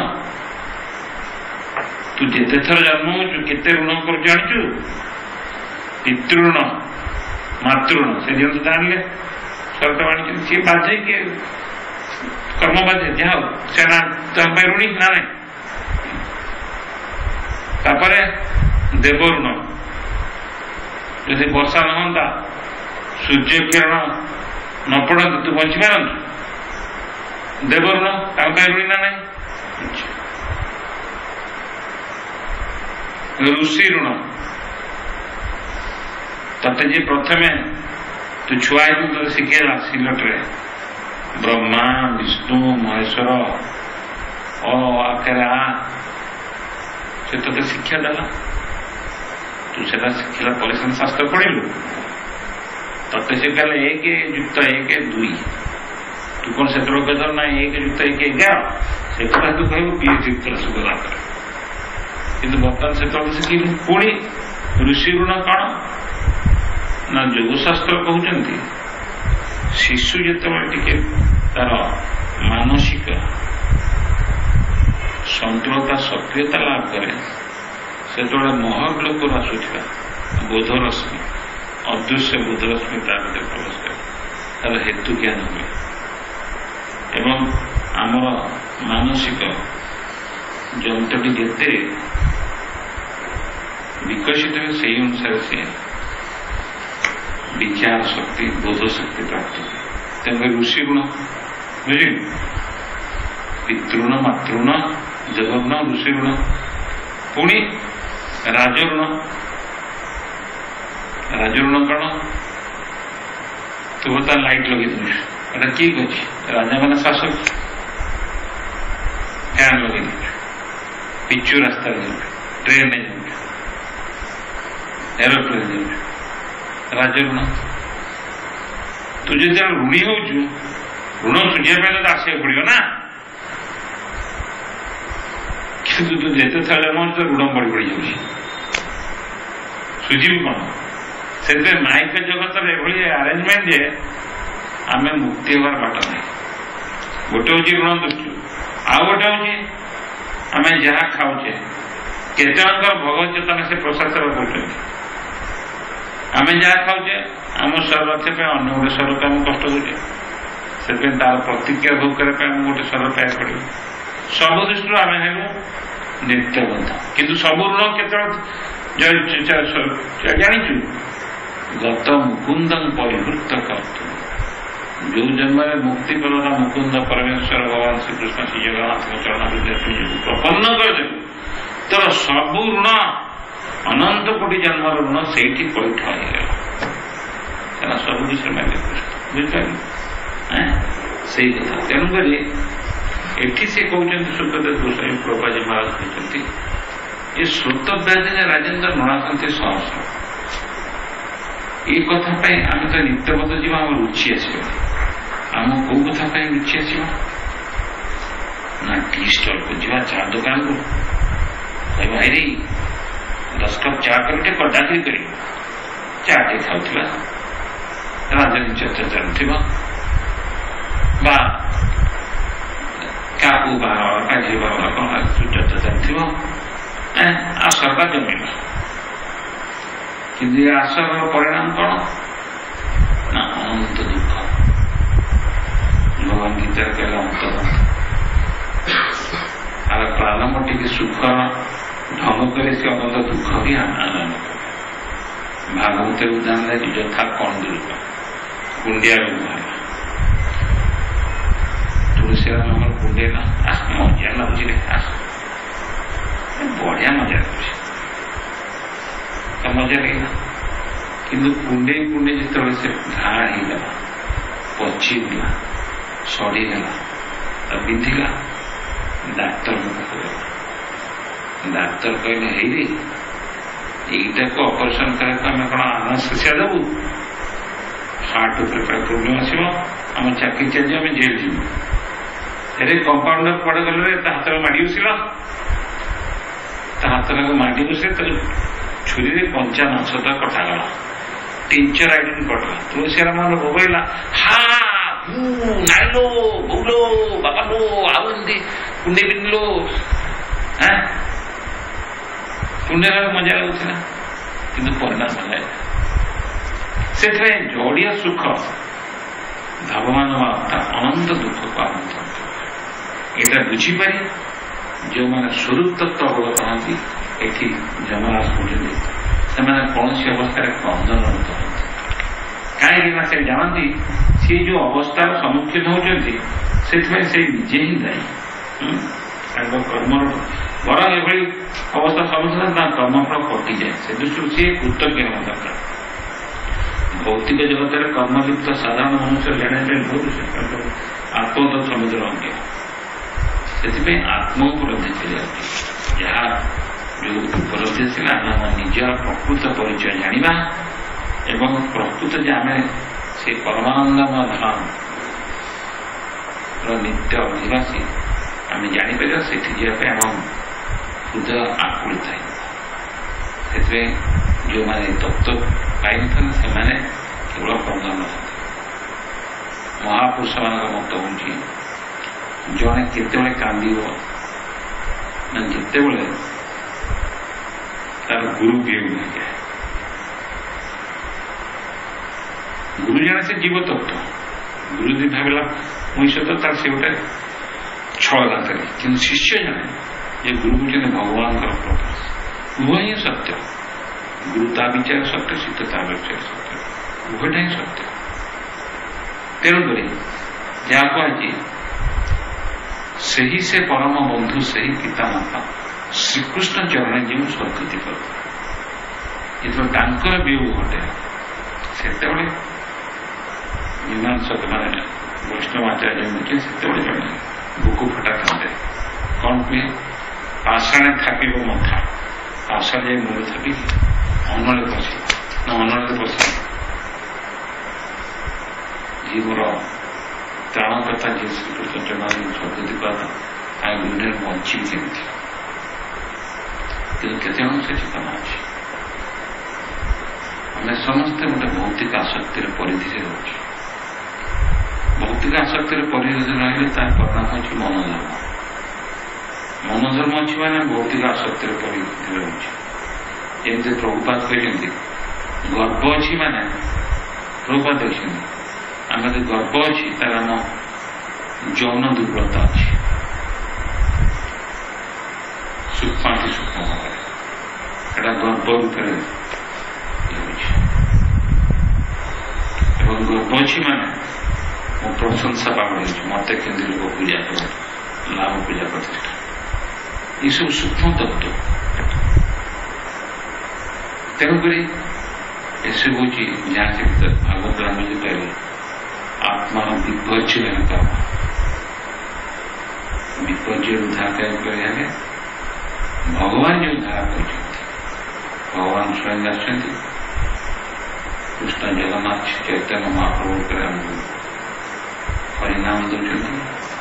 Speaker 1: तू जिते थर जन्म हो केते ऋण कर जानचु पितृण मातृण से जो जानले शरत बाणी सी बाधे कि कर्म बाधे जहाँ से ऋणी ना नहीं तापरे देव ऋण यदि वर्षा न होता सूर्य किरण न पड़ते तू बची पारत देव ऋण ऋणी ना नहीं ऋषि ऋण तते जी प्रथमे तू छुआ तो शिखेला सिलटे ब्रह्मा विष्णु महेश्वर ओ आखिर आ से ते शिक्षा देला तू से शिखला पर शास्त्र पढ़लु तते से कहले एक युक्त एक दुई तू कौन से कहते ना एक युक्त एक एगार से तू कह युक्त सुगला किंतु बर्तमान से शिखिलु पुणी ऋषि ऋण कौन ना योगशास्त्र कहते शिशु जिते तार मानसिक संतुलता सक्रियता लाभ करे से महलोक आसूला बोधरश्मि अदृश्य बोधरश्मि प्रवेश करे तार हेतु ज्ञान हुए एवं आमर मानसिक जंत्रटी जिते विकसित हुए से अनुसार से विचार शक्ति बोध शक्ति प्राप्त हुए तेनाली ऋषि गुण बुझे पितृण मातृण देवगुण ऋषि गुण पुणी राजऋण राजऋण कौन तू बता लाइट लगे एटा किए अच्छे राजा मैंने शासक फैन लगे पिचु रास्ता ट्रेन एरोप्लेन जाऊ राजऋण तू जो ऋणी हो ऋण सुझापा तो आसक पड़ो ना कि तू जिते थर जन्म तो ऋण बढ़ी बढ़ी जाऊँ सुझीबू कौन से माइक जगत ये आरेंजमेंट जे आम मुक्ति हबार बाट ना गोटे हूँ ऋण दृष्टि आउ गोटे हूँ आम जहाँ खाऊे केत भगवत चेतन से प्रसार सेवा कर आम जहाँ खाऊे आम शरीर रक्षा अन्य गोटे शरीर को आम कष्ट दूचे से तार प्रतिक्रिया भोग करने गोटे शरीर पाया पड़े सब दृष्टि आम हेलु नित्यबद्ध किंतु सब ऋण केत जाचु गत मुकुंद परिवृत्त कर जो जन्म में मुक्ति प्रदान मुकुंद परमेश्वर भगवान श्री कृष्ण श्री जगन्नाथ चरण प्रपन्न कर तर सब ऋण अनंत कोटि जन्म ऋण से पैठ होगा सब विषय में बुझिपार से कथा तेणुक एटी से से कहते सुखदेव गोस्वामी प्रभुपाद जी महाराज कहते ये श्रुत व्याधि राजेन्द्र नणासंते सहस ये कथा आम तो नित्यपद जीव आम रुचि आस आम कौ कथा रुचि आस ना टी स्टल को जा चा दुकान को कह भाई दस कप चा कर कडाकरी कर चाटे खाऊला राजनीति चर्चा चलुवा क्या झी बाबा कौन चर्चा चलुव आशर का जमीला कि आशर परिणाम कौन ना अनंत दुख भगवान गीता कहला अंत प्रारंभ टी सुख ढंग करे से अनंत दुख भी आनंद भागवत उदाहरण है यथा कौन दुर्ग कुंडिया तुलसी राम कुंडेला मजा लगुच बढ़िया मजा लगुच मजा लगे कि कुंडे कुंडे जो से घा होगा पचिगला सड़ीगला विंधिला डाक्तर डाक्तर कहले हे यहीटा को ऑपरेशन करे आम कौन आनास्थेसिया देवु हार्ट प्रोब्लेम आसो आम चाकरी चली आम जेल जीवु अरे कंपाउंडर पड़े गले हाथ माड़ी बसला हाथ माड़ी बसे छुरी रे कंचा मांसटा कटागला टीचर आईडी कटला तुलसी राम बोबेला हा नाइलो बोलो बापा लो आउंदी कुंडे बिनलो हैं कुंडे मजा लगुला कि परिणाम है से जोड़िया सुख भगवान अनंत दुख को आनंद यहाँ बुझीपारे जो मैंने स्वरूप तत्व अवगत हाँ ये जमराज बुझे से कौन सी अवस्था क्रंदन कहीं से जानती सी जो अवस्थार सम्मुखीन होती से निजे ही दायी कर्म बर एभली अवस्था सम्मुखीन कर्मफल कटि जाए से दृष्टि सी कृतज्ञ होना दरकार भौतिक जगत में कर्मलिप्त साधारण मनुष्य जाने बहुत आत्मतत्व समुद्र अंगे से आत्म उपलब्धि जहाँ जो उपलब्धि से निज प्रकृत परिचय जाना एवं प्रकृत जे आम से परमानंदमय धाम नित्य अधिवासी आम जापर से आम हृदय आकुल थाए से जो मैंने तत्व पाई से केवल क्रंदन महापुरुष मान मत हूँ जड़े केतबे कांद जिते बड़े तार गुरु वियोग हो जाए गुरु जाने से जीव तत्व गुरु जी भावला मुझे तो तार से गोटे छलना करे कि शिष्य जाने ये गुरु बुझे भगवान प्रकाश वही सत्य गुरु ता विचार सत्य शिष्य ता विचार सत्य उभयटा ही सत्य तेणुक जहाँ कहे से ही से परम बंधु से ही पिता माता श्रीकृष्ण चरण जी स्वर्गति कर जो वियोग घटे से मीमांसक मैंने वैष्णव आचार्य मुझे से जड़े बुकु फटा खाते कौन कहे पाषाणे थापिब मथा पाषा जाए मुड़ थापी अनले पशि न अनले पशि जी मोर त्राणकर्ता जी श्रीकृष्ण चरण स्वर्गति कर दुनिया बची केमती केते से चेतना अच्छे आम समस्ते गोटे भौतिक आसक्तिर परिधि रोचे भौतिक आसक्तिर परिधि रही परिणाम अच्छे मनोधर्म मनोधर्म अच्छी मैंने भौतिक आसक्तिर परिधि रोचे जमी प्रभुपाद कहते गर्भ अच्छी मैंने प्रभुपाद देखते आम जो गर्भ अच्छी तार आम यौन दुर्बलता अच्छी सूक्ष्म सूक्ष्म भाव एटा गर्भ रूप गर्भ अच्छी मैंने मो प्रशंसा पागल मत के लोग पूजा कर लाभ पूजा प्रतिष्ठा ये सब सूक्ष्म तत्व तेणुक एसब हूँ जहाँ से भागवत राम जी कहले आत्मा विभज्य काम विपर्य उद्धार करेंगे भगवान जो उद्धार कर भगवान स्वयं आसुँच कृष्ण जगन्नाथ चैतन्य महाप्रभु करे आमको हरिनाम दौरान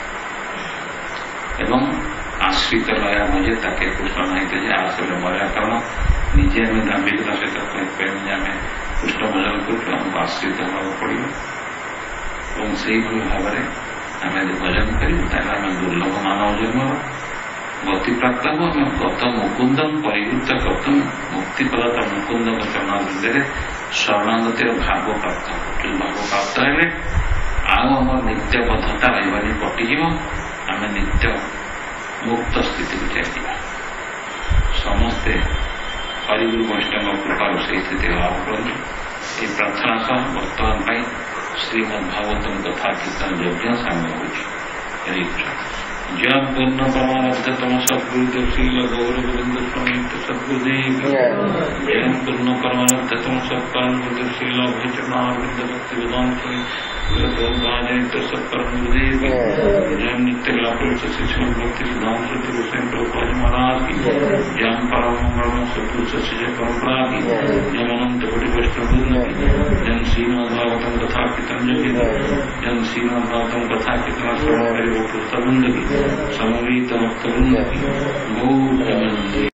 Speaker 1: एवं आश्रित लया मुझे ताके कृष्ण नहीं थे आश्रय मरिया कारण निजे आम दाम्भिकता सहित आम कृष्ण भजन कर आश्रित होगा पड़ो और से भाव में आम भजन करें दुर्लभ मानव जन्म गति प्राप्त हो गत मुकुंदम परिवृत्त गतम मुक्ति प्रदाता मुकुंद चरणाबृंदे शरणागतिर भाव प्राप्त जो भाव प्राप्त है आम नित्यबद्धता रही कटिज आम नित्य मुक्त स्थिति को चाहिए समस्ते हरिगुरु वैष्णव कृपार से स्थिति लाभ करूँ ये प्रार्थना सह बर्तमान श्रीमद भागवतम कथा कीर्तन यज्ञ सामने हो जब पूर्ण परमानंद तम सद्गुरुदेव श्रील गौर गोविंद स्वामी सद्गुरुदेव जब पूर्ण परमानंद तम सत्परम गुरुदेव श्रील भजनारविंद भक्ति वेदांत सत्परम गुरुदेव जब नित्य लापुर शिष्य भक्ति सिद्धांत गोस्वामी प्रभुपाद महाराज की जब परम मंगल सत्पुरुष शिष्य परंपरा की जब अनंत कोटि वैष्णव की जब श्रीमद भागवतम कथा कीर्तन की जब श्रीमद भागवतम कथा कीर्तन श्रवण करे वो पुस्तक की समवेत भक्तवृंद की गौर